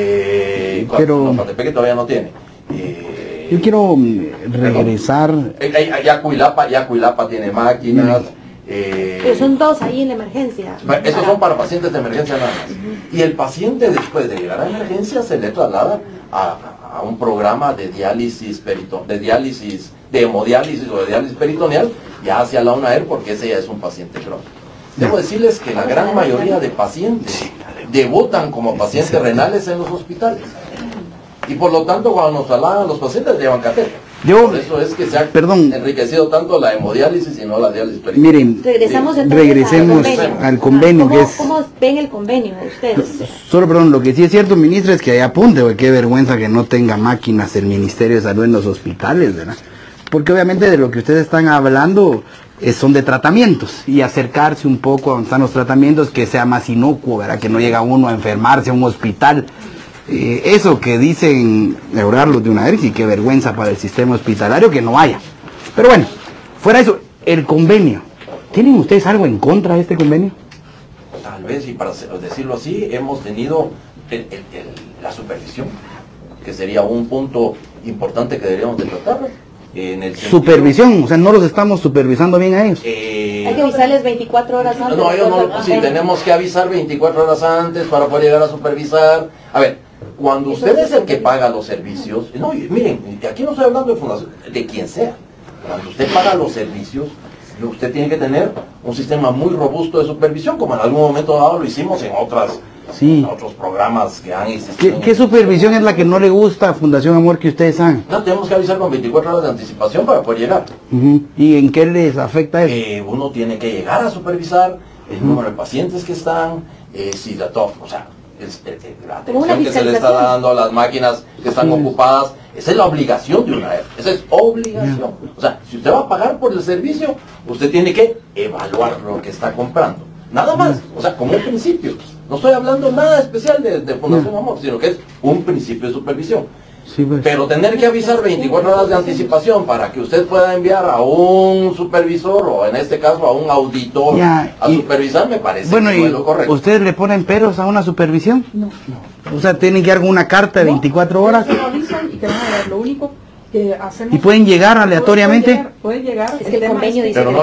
Pero- Coatepeque todavía no tiene. Yo quiero regresar. Ya Cuilapa tiene máquinas. Pero son 2 ahí en la emergencia. Esos son para pacientes de emergencia nada más. Y el paciente después de llegar a emergencia se le traslada a un programa de diálisis de hemodiálisis o de diálisis peritoneal, ya hacia la UNAER, porque ese ya es un paciente crónico. Debo decirles que la gran mayoría de pacientes debutan como pacientes renales en los hospitales. Y por lo tanto, cuando nos trasladan a los pacientes, llevan catéter. Por eso es que se ha enriquecido tanto la hemodiálisis y no la diálisis peritoneal. Miren, Regresemos entonces regresemos al convenio, que es... ¿Cómo ven el convenio ustedes? Solo, perdón, lo que sí es cierto, ministra, es que hay apunte, güey, qué vergüenza que no tenga máquinas el Ministerio de Salud en los hospitales, ¿verdad? Porque obviamente de lo que ustedes están hablando son de tratamientos, y acercarse un poco a donde están los tratamientos, que sea más inocuo, ¿verdad? Que no llega uno a enfermarse a un hospital. Eso que dicen lograrlo de una vez, y qué vergüenza para el sistema hospitalario que no haya. Pero bueno, fuera eso, el convenio. ¿Tienen ustedes algo en contra de este convenio? Tal vez, y para decirlo así, hemos tenido la supervisión, que sería un punto importante que deberíamos de tratar. En el sentido, Supervisión, o sea, no los estamos supervisando bien a ellos. Hay que avisarles 24 horas antes. No, ellos no, sí, tenemos que avisar 24 horas antes para poder llegar a supervisar. A ver, cuando usted es el que paga los servicios, no, miren, aquí no estoy hablando de fundación, de quien sea. Cuando usted paga los servicios, usted tiene que tener un sistema muy robusto de supervisión, como en algún momento dado lo hicimos en otros programas que han existido. ¿Qué supervisión es la que no le gusta a Fundación Amor que ustedes hagan? No, tenemos que avisar con 24 horas de anticipación para poder llegar. ¿Y en qué les afecta eso? Uno tiene que llegar a supervisar el número de pacientes que están, si la o sea, la atención que se le está dando a las máquinas que están ocupadas. Esa es la obligación de una esa es obligación. O sea, si usted va a pagar por el servicio, usted tiene que evaluar lo que está comprando. Nada más, o sea, como un principio. No estoy hablando nada especial de Fundación Amor, sino que es un principio de supervisión. Sí, pues. Pero tener que avisar 24 horas de anticipación para que usted pueda enviar a un supervisor, o en este caso a un auditor, a supervisar, me parece bueno, que no es lo correcto. ¿Ustedes le ponen peros a una supervisión? No. O sea, tienen que dar una carta de 24 horas. Que lo avisan y que van a dar. Lo único que hacemos... ¿Y pueden llegar aleatoriamente? Puede llegar. Es que el convenio dice pero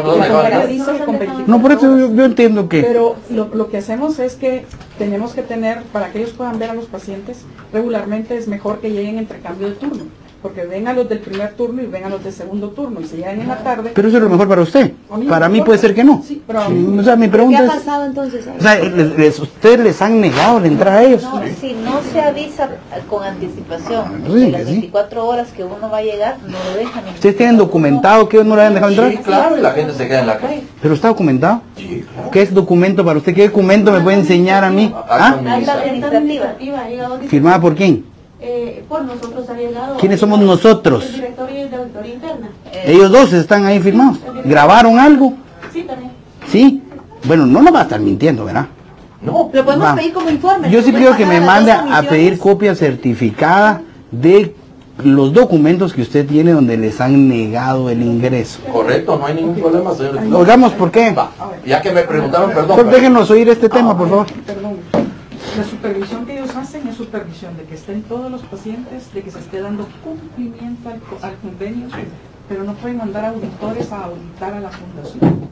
que... No, por eso yo entiendo que... Pero lo que hacemos es que tenemos que tener, para que ellos puedan ver a los pacientes regularmente, es mejor que lleguen entre cambio de turno. Porque ven a los del primer turno y ven a los del segundo turno y se llegan en la tarde. Pero eso es lo mejor para usted. Para mí puede ser que no. Sí, pero O sea, mi pregunta ¿Qué es... ha pasado entonces? O sea, ¿ustedes les han negado la entrada a ellos? No, si no se avisa con anticipación Sí, de las que sí. 24 horas que uno va a llegar, no lo dejan entrar. ¿Ustedes tienen documentado que ellos no le han dejado entrar? Sí, claro, y la gente se queda en la calle. ¿Pero está documentado? Sí, claro. ¿Qué es documento para usted? ¿Qué documento me puede enseñar a mí? ¿Ah? Acta administrativa. Ha llegado ¿Firmada por quién? por nosotros ha llegado. ¿Quiénes somos nosotros? El director y el de auditoría interna. Ellos dos están ahí firmados. ¿Grabaron algo? Sí, también. ¿Sí? Bueno, no nos va a estar mintiendo, ¿verdad? No. Lo podemos Va. pedir como informe. Yo sí ¿Lo pido puede que me pasar a las mande dos a comisiones? pedir copia certificada de los documentos que usted tiene donde les han negado el ingreso. Correcto, no hay ningún problema, señor. Oigamos por qué. Va, ya que me preguntaron, perdón. Solo déjenos oír este tema, por favor. Perdón. La supervisión que ellos hacen es supervisión de que estén todos los pacientes, de que se esté dando cumplimiento al convenio, pero no pueden mandar auditores a auditar a la fundación,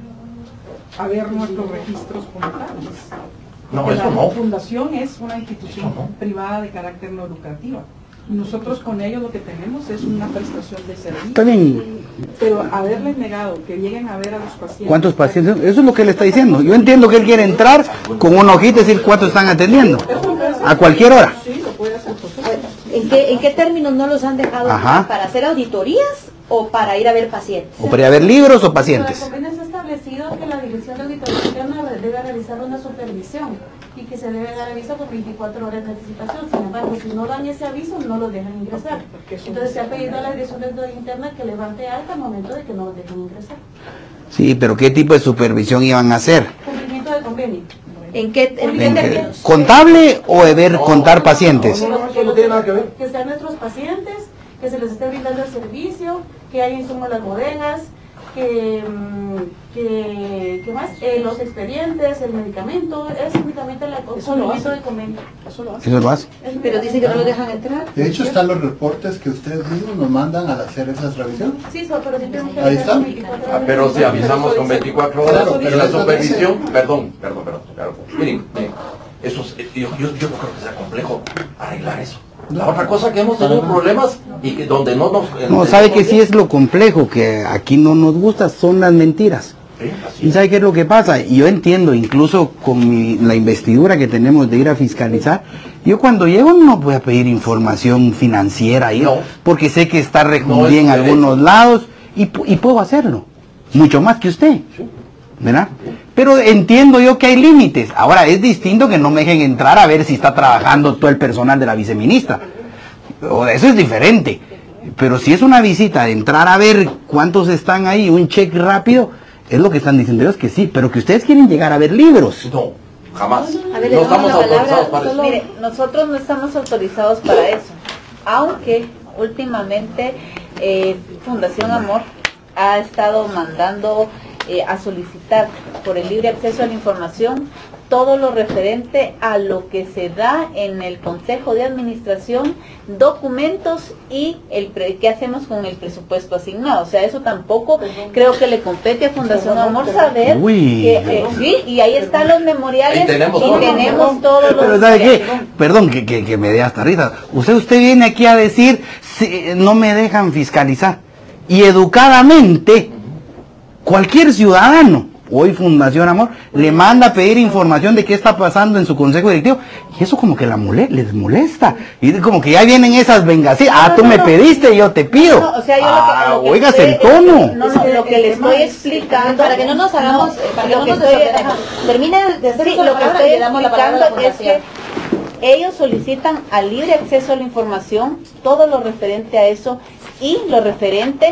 a ver nuestros registros contables. No, Porque eso la no. fundación es una institución privada de carácter no lucrativa. Y nosotros con ellos lo que tenemos es una prestación de servicio. Está bien. Pero haberles negado que lleguen a ver a los pacientes. ¿Cuántos pacientes? Eso es lo que él está diciendo. Yo entiendo que él quiere entrar con una hojita y decir cuántos están atendiendo. A cualquier hora. Sí, lo puede hacer José. ¿En qué términos no los han dejado Ajá. entrar? ¿Para hacer auditorías o para ir a ver pacientes? O para ir a ver libros o Pero el pacientes. convenio está establecido que la Dirección de Auditoría Interna debe realizar una supervisión y que se debe dar aviso con 24 horas de anticipación. Sin embargo, si no dan ese aviso, no los dejan ingresar. Entonces se ha pedido a la Dirección de Auditoría Interna que levante alta al momento de que no los dejen ingresar. Sí, pero ¿qué tipo de supervisión iban a hacer? Cumplimiento de convenio. ¿En qué ¿En qué? términos? ¿Contable o de ver contar pacientes? No, eso no tiene nada que ver. Que sean nuestros pacientes, que se les esté brindando el servicio, que haya insumos en las bodegas, ¿qué más? Los expedientes, el medicamento, es únicamente el cumplimiento de convenio. Eso lo hace. ¿Eso lo hace? Pero dice que no los dejan entrar. De hecho, están los reportes que ustedes mismos nos mandan al hacer esas revisiones. Sí, pero sí tenemos que Ahí avisar está. con 24 horas. Pero si avisamos con 24 horas Claro, y pero la eso supervisión, perdón, claro. Miren, eso yo no creo que sea complejo arreglar eso. La otra cosa que hemos tenido problemas y que donde no nos... No, sabe que sí es lo complejo, que aquí no nos gusta, son las mentiras. Sí, así ¿Y es. sabe qué es lo que pasa? Y yo entiendo, incluso con la investidura que tenemos de ir a fiscalizar, yo cuando llego no voy a pedir información financiera ahí, No. porque sé que está No recogida es en derecho. algunos lados y puedo hacerlo, mucho más que usted, ¿verdad? Pero entiendo yo que hay límites. Ahora, es distinto que no me dejen entrar a ver si está trabajando todo el personal de la viceministra. Eso es diferente. Pero si es una visita de entrar a ver cuántos están ahí, un check rápido, es lo que están diciendo ellos que sí, pero que ustedes quieren llegar a ver libros. No, jamás. A ver, le No damos estamos la palabra autorizados para eso. Mire, nosotros no estamos autorizados para eso, aunque últimamente Fundación Amor ha estado mandando a solicitar por el libre acceso a la información todo lo referente a lo que se da en el Consejo de Administración, documentos y qué hacemos con el presupuesto asignado. O sea, eso tampoco creo que le compete a Fundación Amor saber Uy. que sí, y ahí están los memoriales Ahí tenemos todo. todos los... Pero ¿sabe qué? Perdón, que me dé hasta risa. Usted viene aquí a decir, no me dejan fiscalizar. Y educadamente, cualquier ciudadano, hoy Fundación Amor, le manda a pedir información de qué está pasando en su consejo directivo. Y eso como que les molesta. Y como que ya vienen esas vengaciones. Tú me pediste, yo te pido. No, o sea, yo lo que oigas estoy- el tono. No, lo que le estoy explicando... Para que no nos hagamos, para que no nos desordenemos. Termine de hacer Sí, su lo que palabra estoy y le damos la palabra a la explicando es que fundación. ellos solicitan al libre acceso a la información, todo lo referente a eso y lo referente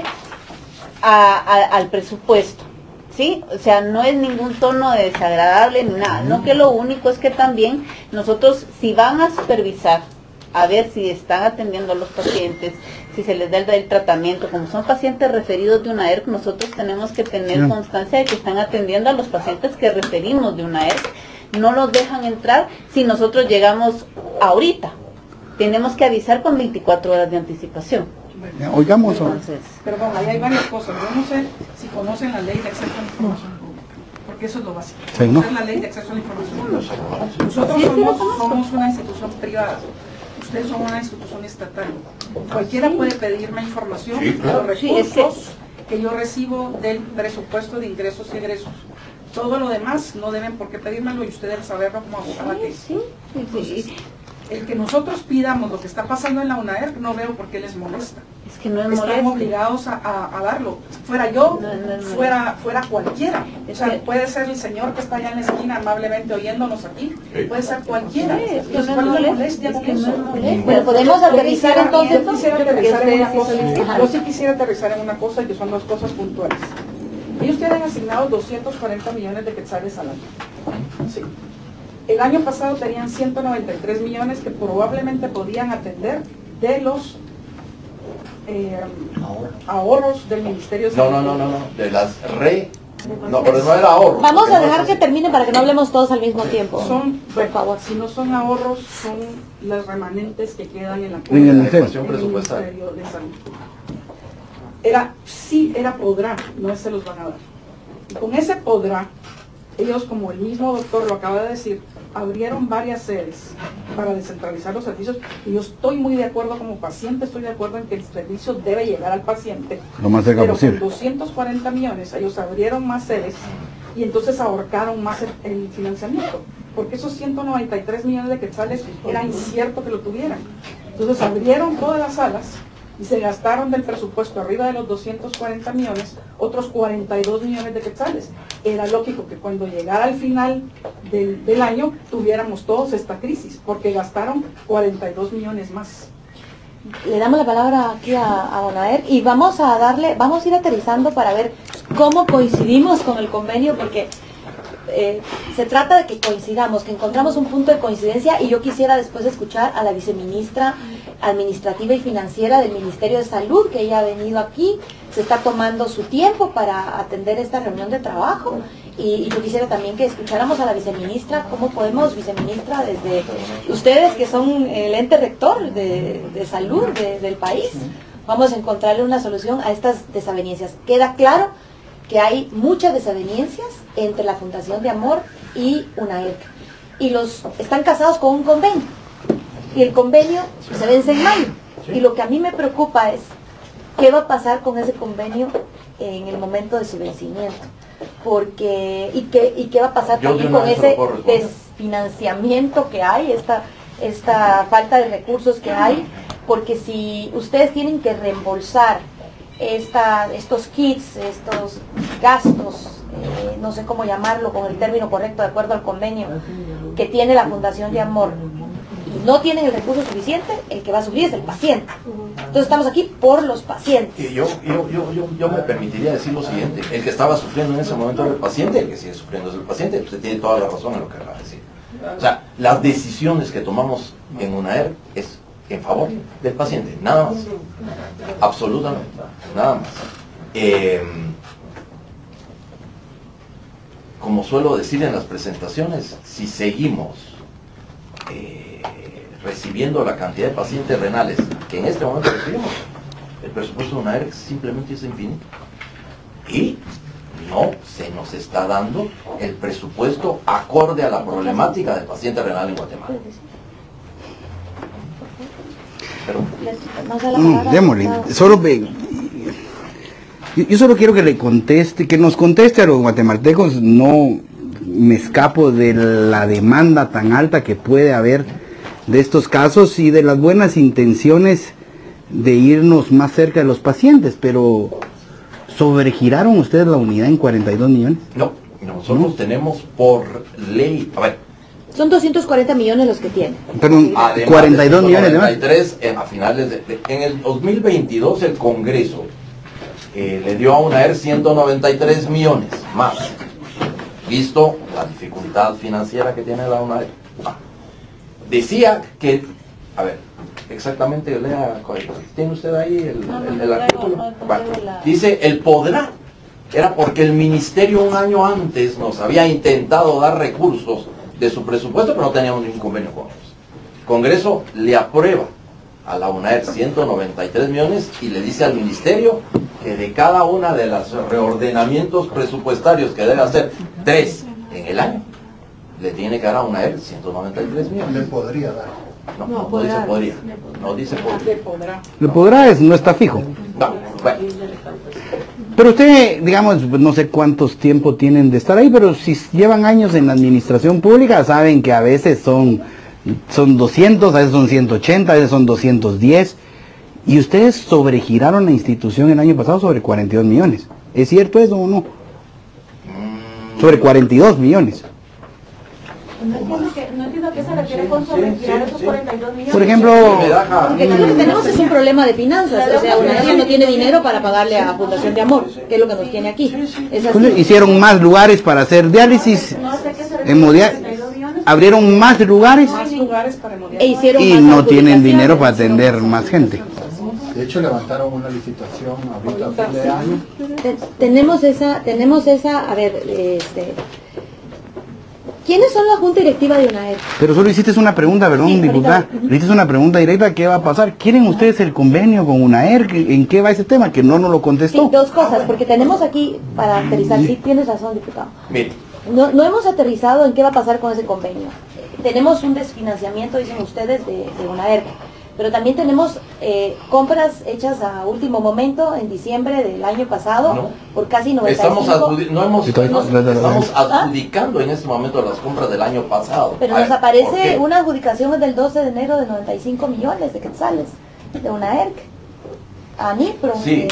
al presupuesto. ¿Sí? O sea, no es ningún tono de desagradable ni nada, no, que lo único es que también nosotros, si van a supervisar, a ver si están atendiendo a los pacientes, si se les da el tratamiento, como son pacientes referidos de una ERC, nosotros tenemos que tener constancia de que están atendiendo a los pacientes que referimos de una ERC, no los dejan entrar si nosotros llegamos ahorita, tenemos que avisar con 24 horas de anticipación. Oigamos. Entonces, Perdón, ahí hay varias cosas. Yo no sé si conocen la ley de acceso a la información pública, porque eso es lo básico. Sí, ¿no? Conocer la ley de acceso a la información pública. Nosotros somos una institución privada. Ustedes son una institución estatal. Cualquiera puede pedirme información Sí, claro. de los recursos que yo recibo del presupuesto de ingresos y egresos. Todo lo demás no deben por qué pedírmelo y ustedes saberlo como abogada que es. Entonces, el que nosotros pidamos lo que está pasando en la UNAER, no veo por qué les molesta. Es que no es Están molesto. obligados a darlo. Fuera yo, No, fuera cualquiera. O sea, puede ser el señor que está allá en la esquina amablemente oyéndonos aquí. Puede ser cualquiera. Sí, es que Entonces, no es ¿cuál es la molesto, molestia es con que no eso? es molesto. Pero podemos aterrizar entonces. Yo quisiera aterrizar en una cosa. Ajá. Yo sí quisiera aterrizar en una cosa y que son dos cosas puntuales. Ellos tienen asignados 240 millones de quetzales al año. Sí. El año pasado tenían 193 millones que probablemente podían atender de los ahorros del Ministerio de No, Salud. no, de las No, pero no era ahorro. Vamos a dejar que termine para que no hablemos todos al mismo tiempo. Son, por favor. Si no son ahorros, son las remanentes que quedan en la En el ecuación presupuestaria. Ministerio de Salud. Era podrá, no se los van a dar. Y con ese podrá, ellos, como el mismo doctor lo acaba de decir, abrieron varias sedes para descentralizar los servicios y yo estoy muy de acuerdo como paciente, estoy de acuerdo en que el servicio debe llegar al paciente lo más cerca pero posible. con 240 millones ellos abrieron más sedes y entonces ahorcaron más el financiamiento porque esos 193 millones de quetzales era incierto que lo tuvieran. Entonces abrieron todas las salas y se gastaron del presupuesto arriba de los 240 millones, otros 42 millones de quetzales. Era lógico que cuando llegara al final del año tuviéramos todos esta crisis, porque gastaron 42 millones más. Le damos la palabra aquí a Bonaer y vamos a ir aterrizando para ver cómo coincidimos con el convenio, porque se trata de que coincidamos, que encontramos un punto de coincidencia y yo quisiera después escuchar a la viceministra administrativa y financiera del Ministerio de Salud, que ella ha venido aquí, se está tomando su tiempo para atender esta reunión de trabajo y yo quisiera también que escucháramos a la viceministra, cómo podemos, viceministra, desde ustedes que son el ente rector de salud del país, vamos a encontrarle una solución a estas desavenencias. Queda claro que hay muchas desavenencias entre la Fundación de Amor y UNAERC. Y están casados con un convenio. Y el convenio se vence en mayo. Y lo que a mí me preocupa es qué va a pasar con ese convenio en el momento de su vencimiento. Y qué va a pasar también con ese desfinanciamiento que hay, esta falta de recursos que hay, porque si ustedes tienen que reembolsar estos kits, estos gastos, no sé cómo llamarlo con el término correcto de acuerdo al convenio que tiene la Fundación de Amor, y no tienen el recurso suficiente, el que va a sufrir es el paciente. Entonces estamos aquí por los pacientes. Y yo me permitiría decir lo siguiente: el que estaba sufriendo en ese momento era el paciente, el que sigue sufriendo es el paciente. Usted tiene toda la razón en lo que acaba de decir. O sea, las decisiones que tomamos en UNAERC es en favor del paciente, nada más, absolutamente, nada más. Como suelo decir en las presentaciones, si seguimos recibiendo la cantidad de pacientes renales que en este momento recibimos, el presupuesto de UNAERC simplemente es infinito y no se nos está dando el presupuesto acorde a la problemática del paciente renal en Guatemala. Démosle, yo solo quiero que le conteste, que nos conteste a los guatemaltecos. No me escapo de la demanda tan alta que puede haber de estos casos y de las buenas intenciones de irnos más cerca de los pacientes, pero ¿sobregiraron ustedes la unidad en 42 millones? No, nosotros tenemos por ley, a ver, Son 240 millones los que tienen. Perdón, 42 millones de más. 93 a finales en el 2022 el Congreso le dio a UNAERC 193 millones más, visto la dificultad financiera que tiene la UNAERC. Decía que, a ver, exactamente, lea, ¿tiene usted ahí el artículo? Dice, el podrá, era porque el ministerio un año antes nos había intentado dar recursos de su presupuesto, pero no teníamos ningún convenio con ellos. El Congreso le aprueba a la UNAERC 193 millones y le dice al ministerio que de cada una de los reordenamientos presupuestarios que debe hacer 3 en el año, le tiene que dar a UNAERC 193 millones. Le podría dar. No dice podría. No dice podría. Le podrá, no está fijo. No, bueno. Pero usted, digamos, no sé cuántos tiempo tienen de estar ahí, pero si llevan años en la administración pública, saben que a veces son 200, a veces son 180, a veces son 210. Y ustedes sobregiraron la institución el año pasado sobre 42 millones. ¿Es cierto eso o no? Sobre 42 millones. No entiendo a qué se refiere con sobregirar esos 42 millones. Por ejemplo, porque lo que tenemos es un problema de finanzas, o sea, una no tiene dinero para pagarle a Fundación de Amor, que es lo que nos tiene aquí. Es así. Hicieron más lugares para hacer diálisis, abrieron más lugares e hicieron y más no tienen adjudicaciones. dinero para atender más gente. De hecho, levantaron una licitación ahorita a fin de año. Tenemos esa, a ver, ¿quiénes son la junta directiva de UNAER? Pero solo hiciste una pregunta, perdón, Sí, diputada. Hiciste una pregunta directa, ¿qué va a pasar? ¿Quieren ustedes el convenio con UNAER? ¿En qué va ese tema? Que no nos lo contestó. Sí, dos cosas, porque tenemos aquí, para aterrizar, sí tienes razón, diputado. Mire. No hemos aterrizado en qué va a pasar con ese convenio. Tenemos un desfinanciamiento, dicen ustedes, de UNAER. Pero también tenemos compras hechas a último momento en diciembre del año pasado por casi 95. Estamos adjudicando en este momento las compras del año pasado. Pero nos aparece una adjudicación del 12 de enero de 95 millones de quetzales de una ERC a NIPRO. Sí.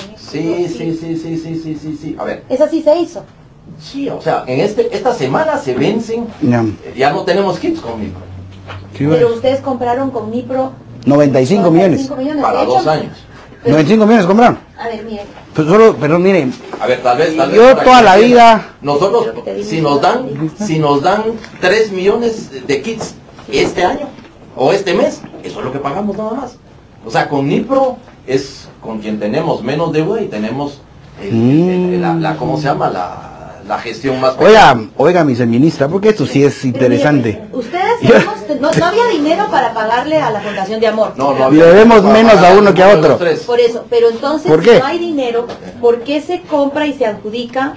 A ver. Esa sí se hizo. Sí, o sea, en esta semana se vencen. Ya no tenemos kits con NIPRO. Pero ustedes compraron con NIPRO 95 millones. Para 2 años. 95 millones compraron. A ver, miren. Pues solo, pero miren. A ver, tal vez yo toda la vida. Nosotros, si nos dan 3 millones de kits este año o este mes, eso es lo que pagamos nada más. O sea, con NIPRO es con quien tenemos menos deuda y tenemos ¿cómo se llama? La gestión más... Oiga, viceministra, porque esto sí es interesante. Ustedes no había dinero para pagarle a la Fundación de Amor. Y le demos menos a uno que a otro. Por eso, pero entonces ¿por qué? Si no hay dinero, ¿por qué se compra y se adjudica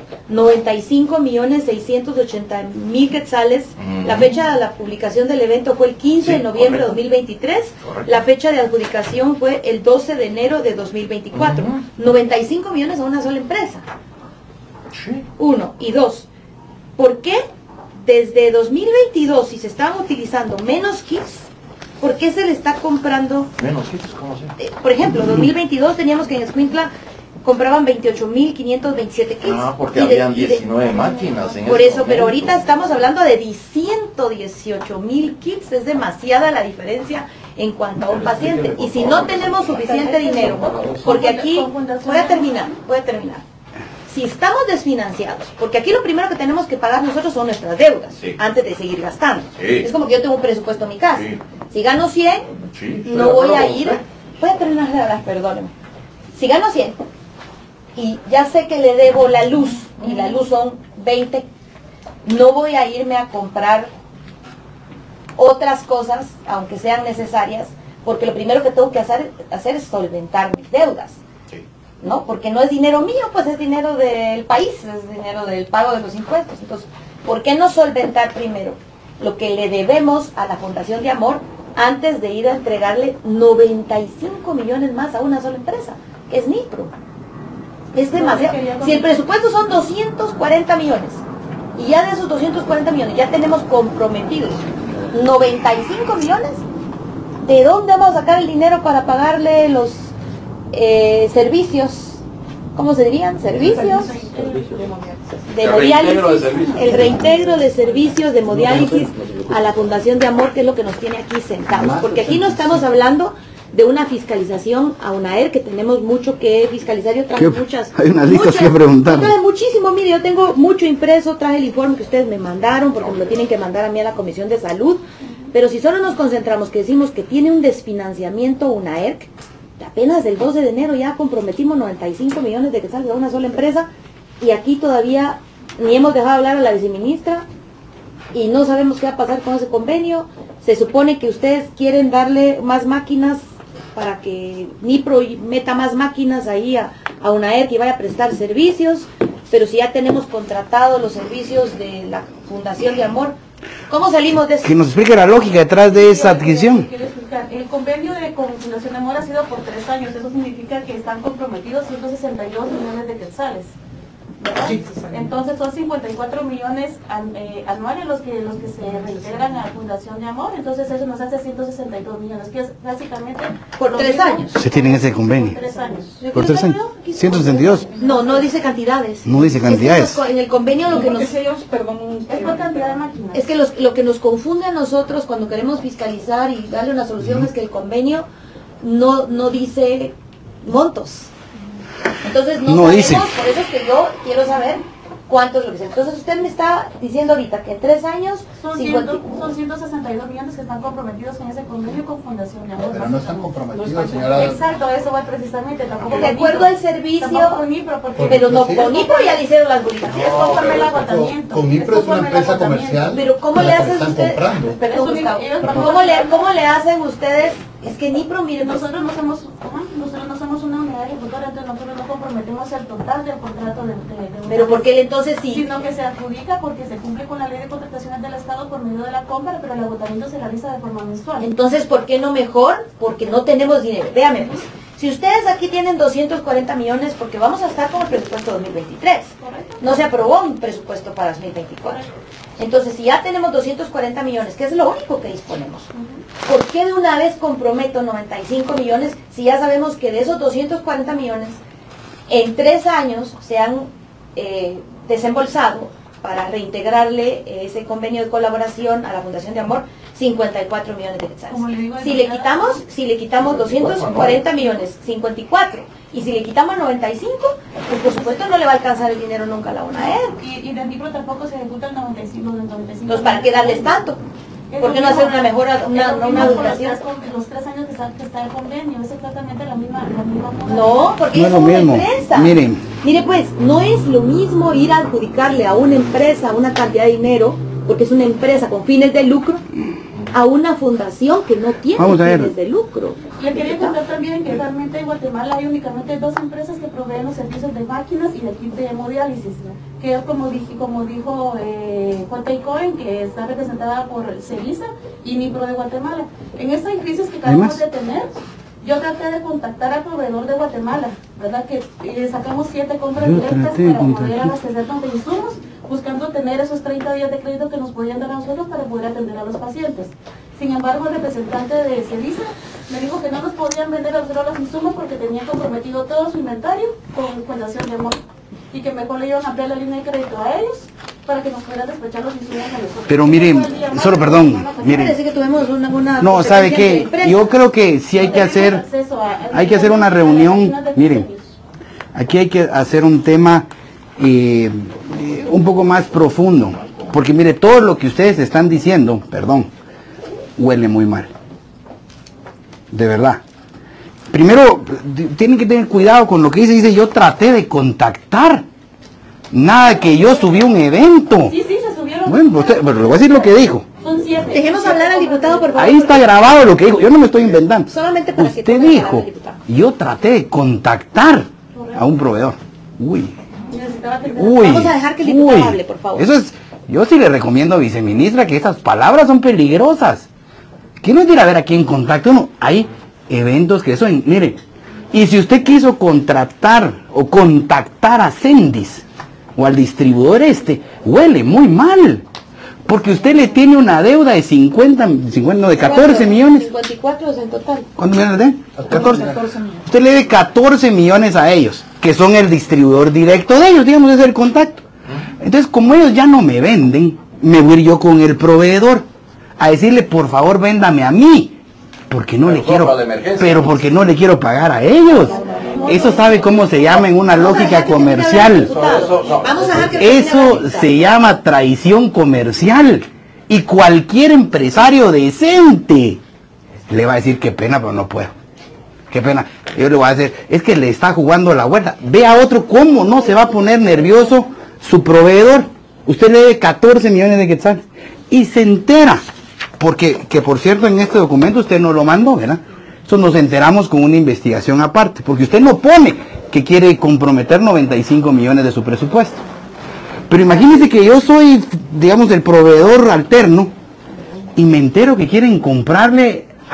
95.680.000 quetzales? La fecha de la publicación del evento fue el 15 de noviembre de 2023. La fecha de adjudicación fue el 12 de enero de 2024. 95 millones a una sola empresa. Uno. Y dos, ¿por qué desde 2022, si se estaban utilizando menos kits, por qué se le está comprando menos kits? ¿Cómo se? Por ejemplo, 2022 teníamos que en Escuintla compraban 28.527 kits. Porque habían 19 máquinas en por eso, pero ahorita estamos hablando de 118.000 kits, es demasiada la diferencia en cuanto a un paciente. Y si no tenemos suficiente dinero, porque aquí, voy a terminar. Si estamos desfinanciados, porque aquí lo primero que tenemos que pagar nosotros son nuestras deudas, antes de seguir gastando. Es como que yo tengo un presupuesto en mi casa. Si gano 100, no voy a ir... Voy a terminar de hablar, perdónenme. Si gano 100, y ya sé que le debo la luz, y la luz son 20, no voy a irme a comprar otras cosas, aunque sean necesarias, porque lo primero que tengo que hacer es solventar mis deudas. ¿No? Porque no es dinero mío, pues es dinero del país, es dinero del pago de los impuestos. Entonces, ¿por qué no solventar primero lo que le debemos a la Fundación de Amor antes de ir a entregarle 95 millones más a una sola empresa, que es NIPRO? Es demasiado. Si el presupuesto son 240 millones, y ya de esos 240 millones ya tenemos comprometidos 95 millones, ¿de dónde vamos a sacar el dinero para pagarle los servicios? ¿Cómo se dirían? Servicios de hemodiálisis, el reintegro de servicios de hemodiálisis a la Fundación de Amor, que es lo que nos tiene aquí sentados, porque aquí no estamos hablando de una fiscalización a UNAER, que tenemos mucho que fiscalizar. Yo traje hay unas listas que preguntar. Muchísimo, mire, yo tengo mucho impreso, traje el informe que ustedes me mandaron, porque me lo tienen que mandar a mí a la Comisión de Salud, pero si solo nos concentramos que decimos que tiene un desfinanciamiento UNAER, apenas el 12 de enero ya comprometimos 95 millones de quetzales a una sola empresa, y aquí todavía ni hemos dejado hablar a la viceministra y no sabemos qué va a pasar con ese convenio. Se supone que ustedes quieren darle más máquinas para que NIPRO meta más máquinas ahí a UNAER que vaya a prestar servicios, pero si ya tenemos contratados los servicios de la Fundación de Amor, ¿cómo salimos de eso? Que nos explique la lógica detrás de esa adquisición. explicar. El convenio con Fundación Amor ha sido por 3 años. Eso significa que están comprometidos 162 millones de quetzales. ¿verdad? Sí. Entonces son 54 millones anuales los que se reintegran a Fundación de Amor. Entonces eso nos hace 162 millones, que es básicamente... Por 3 años. Se tienen ese convenio. Por 3 años. ¿Por 3 años? 162. No dice cantidades. No dice cantidades. Es que en el convenio lo que nos... Es por cantidad de máquinas. Es que lo que nos confunde a nosotros cuando queremos fiscalizar y darle una solución es que el convenio no dice montos. Entonces no sabemos, dice. Por eso es que yo quiero saber cuánto es lo que sea. Entonces usted me está diciendo ahorita que en 3 años son 162 millones que están comprometidos en ese convenio con Fundación de Amor. Pero no están comprometidos, señora. Exacto, eso va precisamente. Tampoco de acuerdo al servicio, pero no, con IPRO ya le hicieron las publicaciones. Es conforme el agotamiento. Con IPRO es una empresa comercial. Pero ¿cómo le hacen ustedes? Perdón, Gustavo. ¿Cómo le hacen ustedes? Es que NIPRO, miren, nosotros no somos una unidad ejecutora, entonces nosotros no comprometemos el total del contrato de pero ¿por qué entonces sí? Sino que se adjudica porque se cumple con la ley de contrataciones del Estado por medio de la compra, pero el agotamiento se realiza de forma mensual. Entonces, ¿por qué no mejor? Porque no tenemos dinero. Véame pues, si ustedes aquí tienen 240 millones, porque vamos a estar con el presupuesto 2023. Correcto. No se aprobó un presupuesto para 2024. Entonces, si ya tenemos 240 millones, que es lo único que disponemos, ¿por qué de una vez comprometo 95 millones si ya sabemos que de esos 240 millones, en 3 años se han desembolsado para reintegrarle ese convenio de colaboración a la Fundación de Amor 54 millones de quetzales? Si le quitamos 240 millones, 54, y si le quitamos 95, pues por supuesto no le va a alcanzar el dinero nunca a la UNAER. Y de NIPRO tampoco se ejecuta el 95. Entonces, ¿para qué darles tanto? ¿Por qué no hacer una mejora, una educación? Los 3 años que está el convenio, es exactamente la misma no, porque no es lo una mismo. empresa. Mire pues, no es lo mismo ir a adjudicarle a una empresa una cantidad de dinero, porque es una empresa con fines de lucro, a una fundación que no tiene fines de lucro. Le quería contar también que realmente en Guatemala hay únicamente 2 empresas que proveen los servicios de máquinas y de kit de hemodiálisis, que es como dijo Juan Teicoen, que está representada por CELISA y NIPRO de Guatemala. En esta crisis que acabamos de tener, yo traté de contactar al proveedor de Guatemala, ¿verdad? Que sacamos 7 compras directas para poder abastecernos de insumos, buscando tener esos 30 días de crédito que nos podían dar a nosotros para poder atender a los pacientes. Sin embargo, el representante de CELISA me dijo que no nos podían vender a nosotros los insumos porque tenían comprometido todo su inventario con Fundación de Amor y que mejor le iban a ampliar la línea de crédito a ellos para que nos pudieran despachar los insumos a nosotros. Pero miren, solo perdón, miren. Parece que tuvimos una no, ¿sabe qué? Yo creo que sí hay que hacer una reunión, miren, aquí hay que hacer un tema un poco más profundo, porque mire, todo lo que ustedes están diciendo, perdón, huele muy mal, de verdad. Primero, tienen que tener cuidado con lo que dice, yo traté de contactar, nada que yo subí un evento. Sí, se subieron. Bueno, pero le voy a decir lo que dijo. Son 7. Dejemos hablar al diputado, por favor. Ahí está grabado lo que dijo, yo no me estoy inventando. Solamente para usted que dijo, yo traté de contactar a un proveedor. Uy. Vamos a dejar que el diputado hable, por favor. Eso es, yo sí le recomiendo, viceministra, que esas palabras son peligrosas. Que no es ir a ver a quién contacta uno. Hay eventos que eso, mire, y si usted quiso contratar o contactar a Cendis o al distribuidor huele muy mal. Porque usted le tiene una deuda de 14 millones. 54 es en total. ¿Cuántos millones le den? 14 millones. Usted le debe 14 millones a ellos, que son el distribuidor directo de ellos, digamos, es el contacto. Entonces, como ellos ya no me venden, me voy a ir yo con el proveedor a decirle, por favor, véndame a mí, porque no le quiero, pero porque no le quiero pagar a ellos. Eso sabe cómo se llama en una lógica comercial. Eso se llama traición comercial. Y cualquier empresario decente le va a decir, qué pena, pero no puedo. Qué pena. Yo le voy a decir, es que le está jugando la vuelta. Ve a otro cómo no se va a poner nervioso su proveedor. Usted le debe 14 millones de quetzales. Y se entera. Porque, que por cierto, en este documento usted no lo mandó, ¿verdad? Eso nos enteramos con una investigación aparte, porque usted no pone que quiere comprometer 95 millones de su presupuesto. Pero imagínense que yo soy, digamos, el proveedor alterno y me entero que quieren comprarle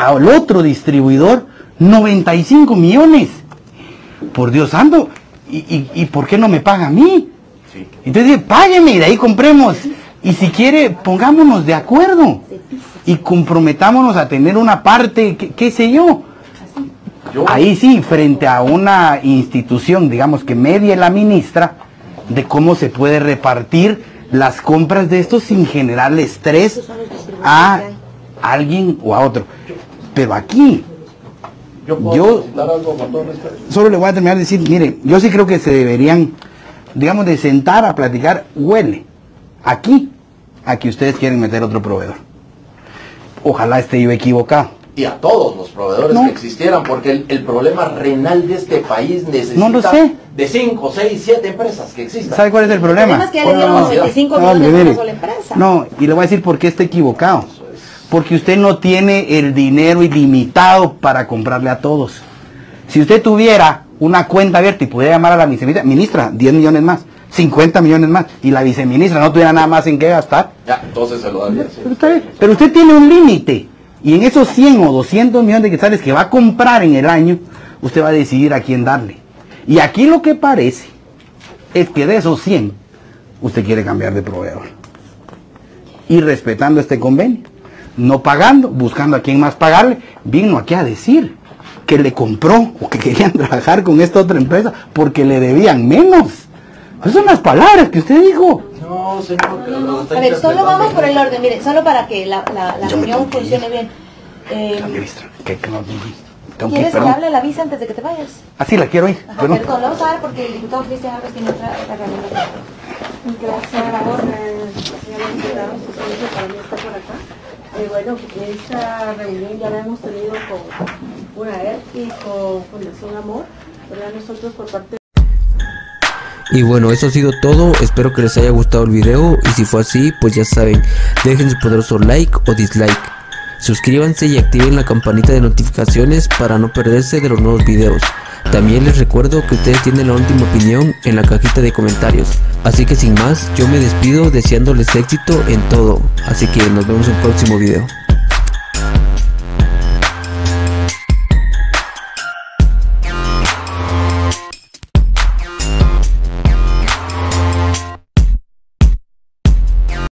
al otro distribuidor 95 millones. Por Dios santo, ¿y por qué no me paga a mí? Sí. Entonces, págueme y de ahí compremos. Y si quiere, pongámonos de acuerdo y comprometámonos a tener una parte, qué sé yo. Ahí sí, frente a una institución, digamos, que medie la ministra de cómo se puede repartir las compras de estos sin generarle estrés a alguien o a otro. Pero aquí, yo solo le voy a terminar de decir, mire, yo sí creo que se deberían, digamos, de sentar a platicar, huele aquí a que ustedes quieren meter otro proveedor. Ojalá esté yo equivocado. Y a todos los proveedores que existieran, porque el problema renal de este país necesita de 5, 6, 7 empresas que existan. ¿Sabe cuál es el problema? El problema es que ya le dieron 95 millones a una sola empresa. No, y le voy a decir por qué está equivocado. Porque usted no tiene el dinero ilimitado para comprarle a todos. Si usted tuviera una cuenta abierta y pudiera llamar a la viceministra, 10 millones más, 50 millones más, y la viceministra no tuviera nada más en qué gastar. Ya, entonces se lo daría. Sí. Pero usted tiene un límite. Y en esos 100 o 200 millones de quetzales que va a comprar en el año, usted va a decidir a quién darle. Y aquí lo que parece es que de esos 100, usted quiere cambiar de proveedor. Y respetando este convenio, no pagando, buscando a quién más pagarle, vino aquí a decir que le compró o que querían trabajar con esta otra empresa porque le debían menos. Esas son las palabras que usted dijo. No, señor. A ver, solo vamos por el orden, mire, solo para que la reunión funcione bien. ¿Quieres que hable la visa antes de que te vayas? Así la quiero ir. Ajá, perdón, la vamos a dar porque el diputado Cristian Álvarez tiene otra reunión. Gracias, señor diputado, su servicio para mí está por acá. Bueno, esta reunión ya la hemos tenido con UNAER y con Fundación Amor, pero nosotros por parte. Y bueno, eso ha sido todo, espero que les haya gustado el video y si fue así, pues ya saben, dejen su poderoso like o dislike. Suscríbanse y activen la campanita de notificaciones para no perderse de los nuevos videos. También les recuerdo que ustedes tienen la última opinión en la cajita de comentarios. Así que sin más, yo me despido deseándoles éxito en todo. Así que nos vemos en el próximo video.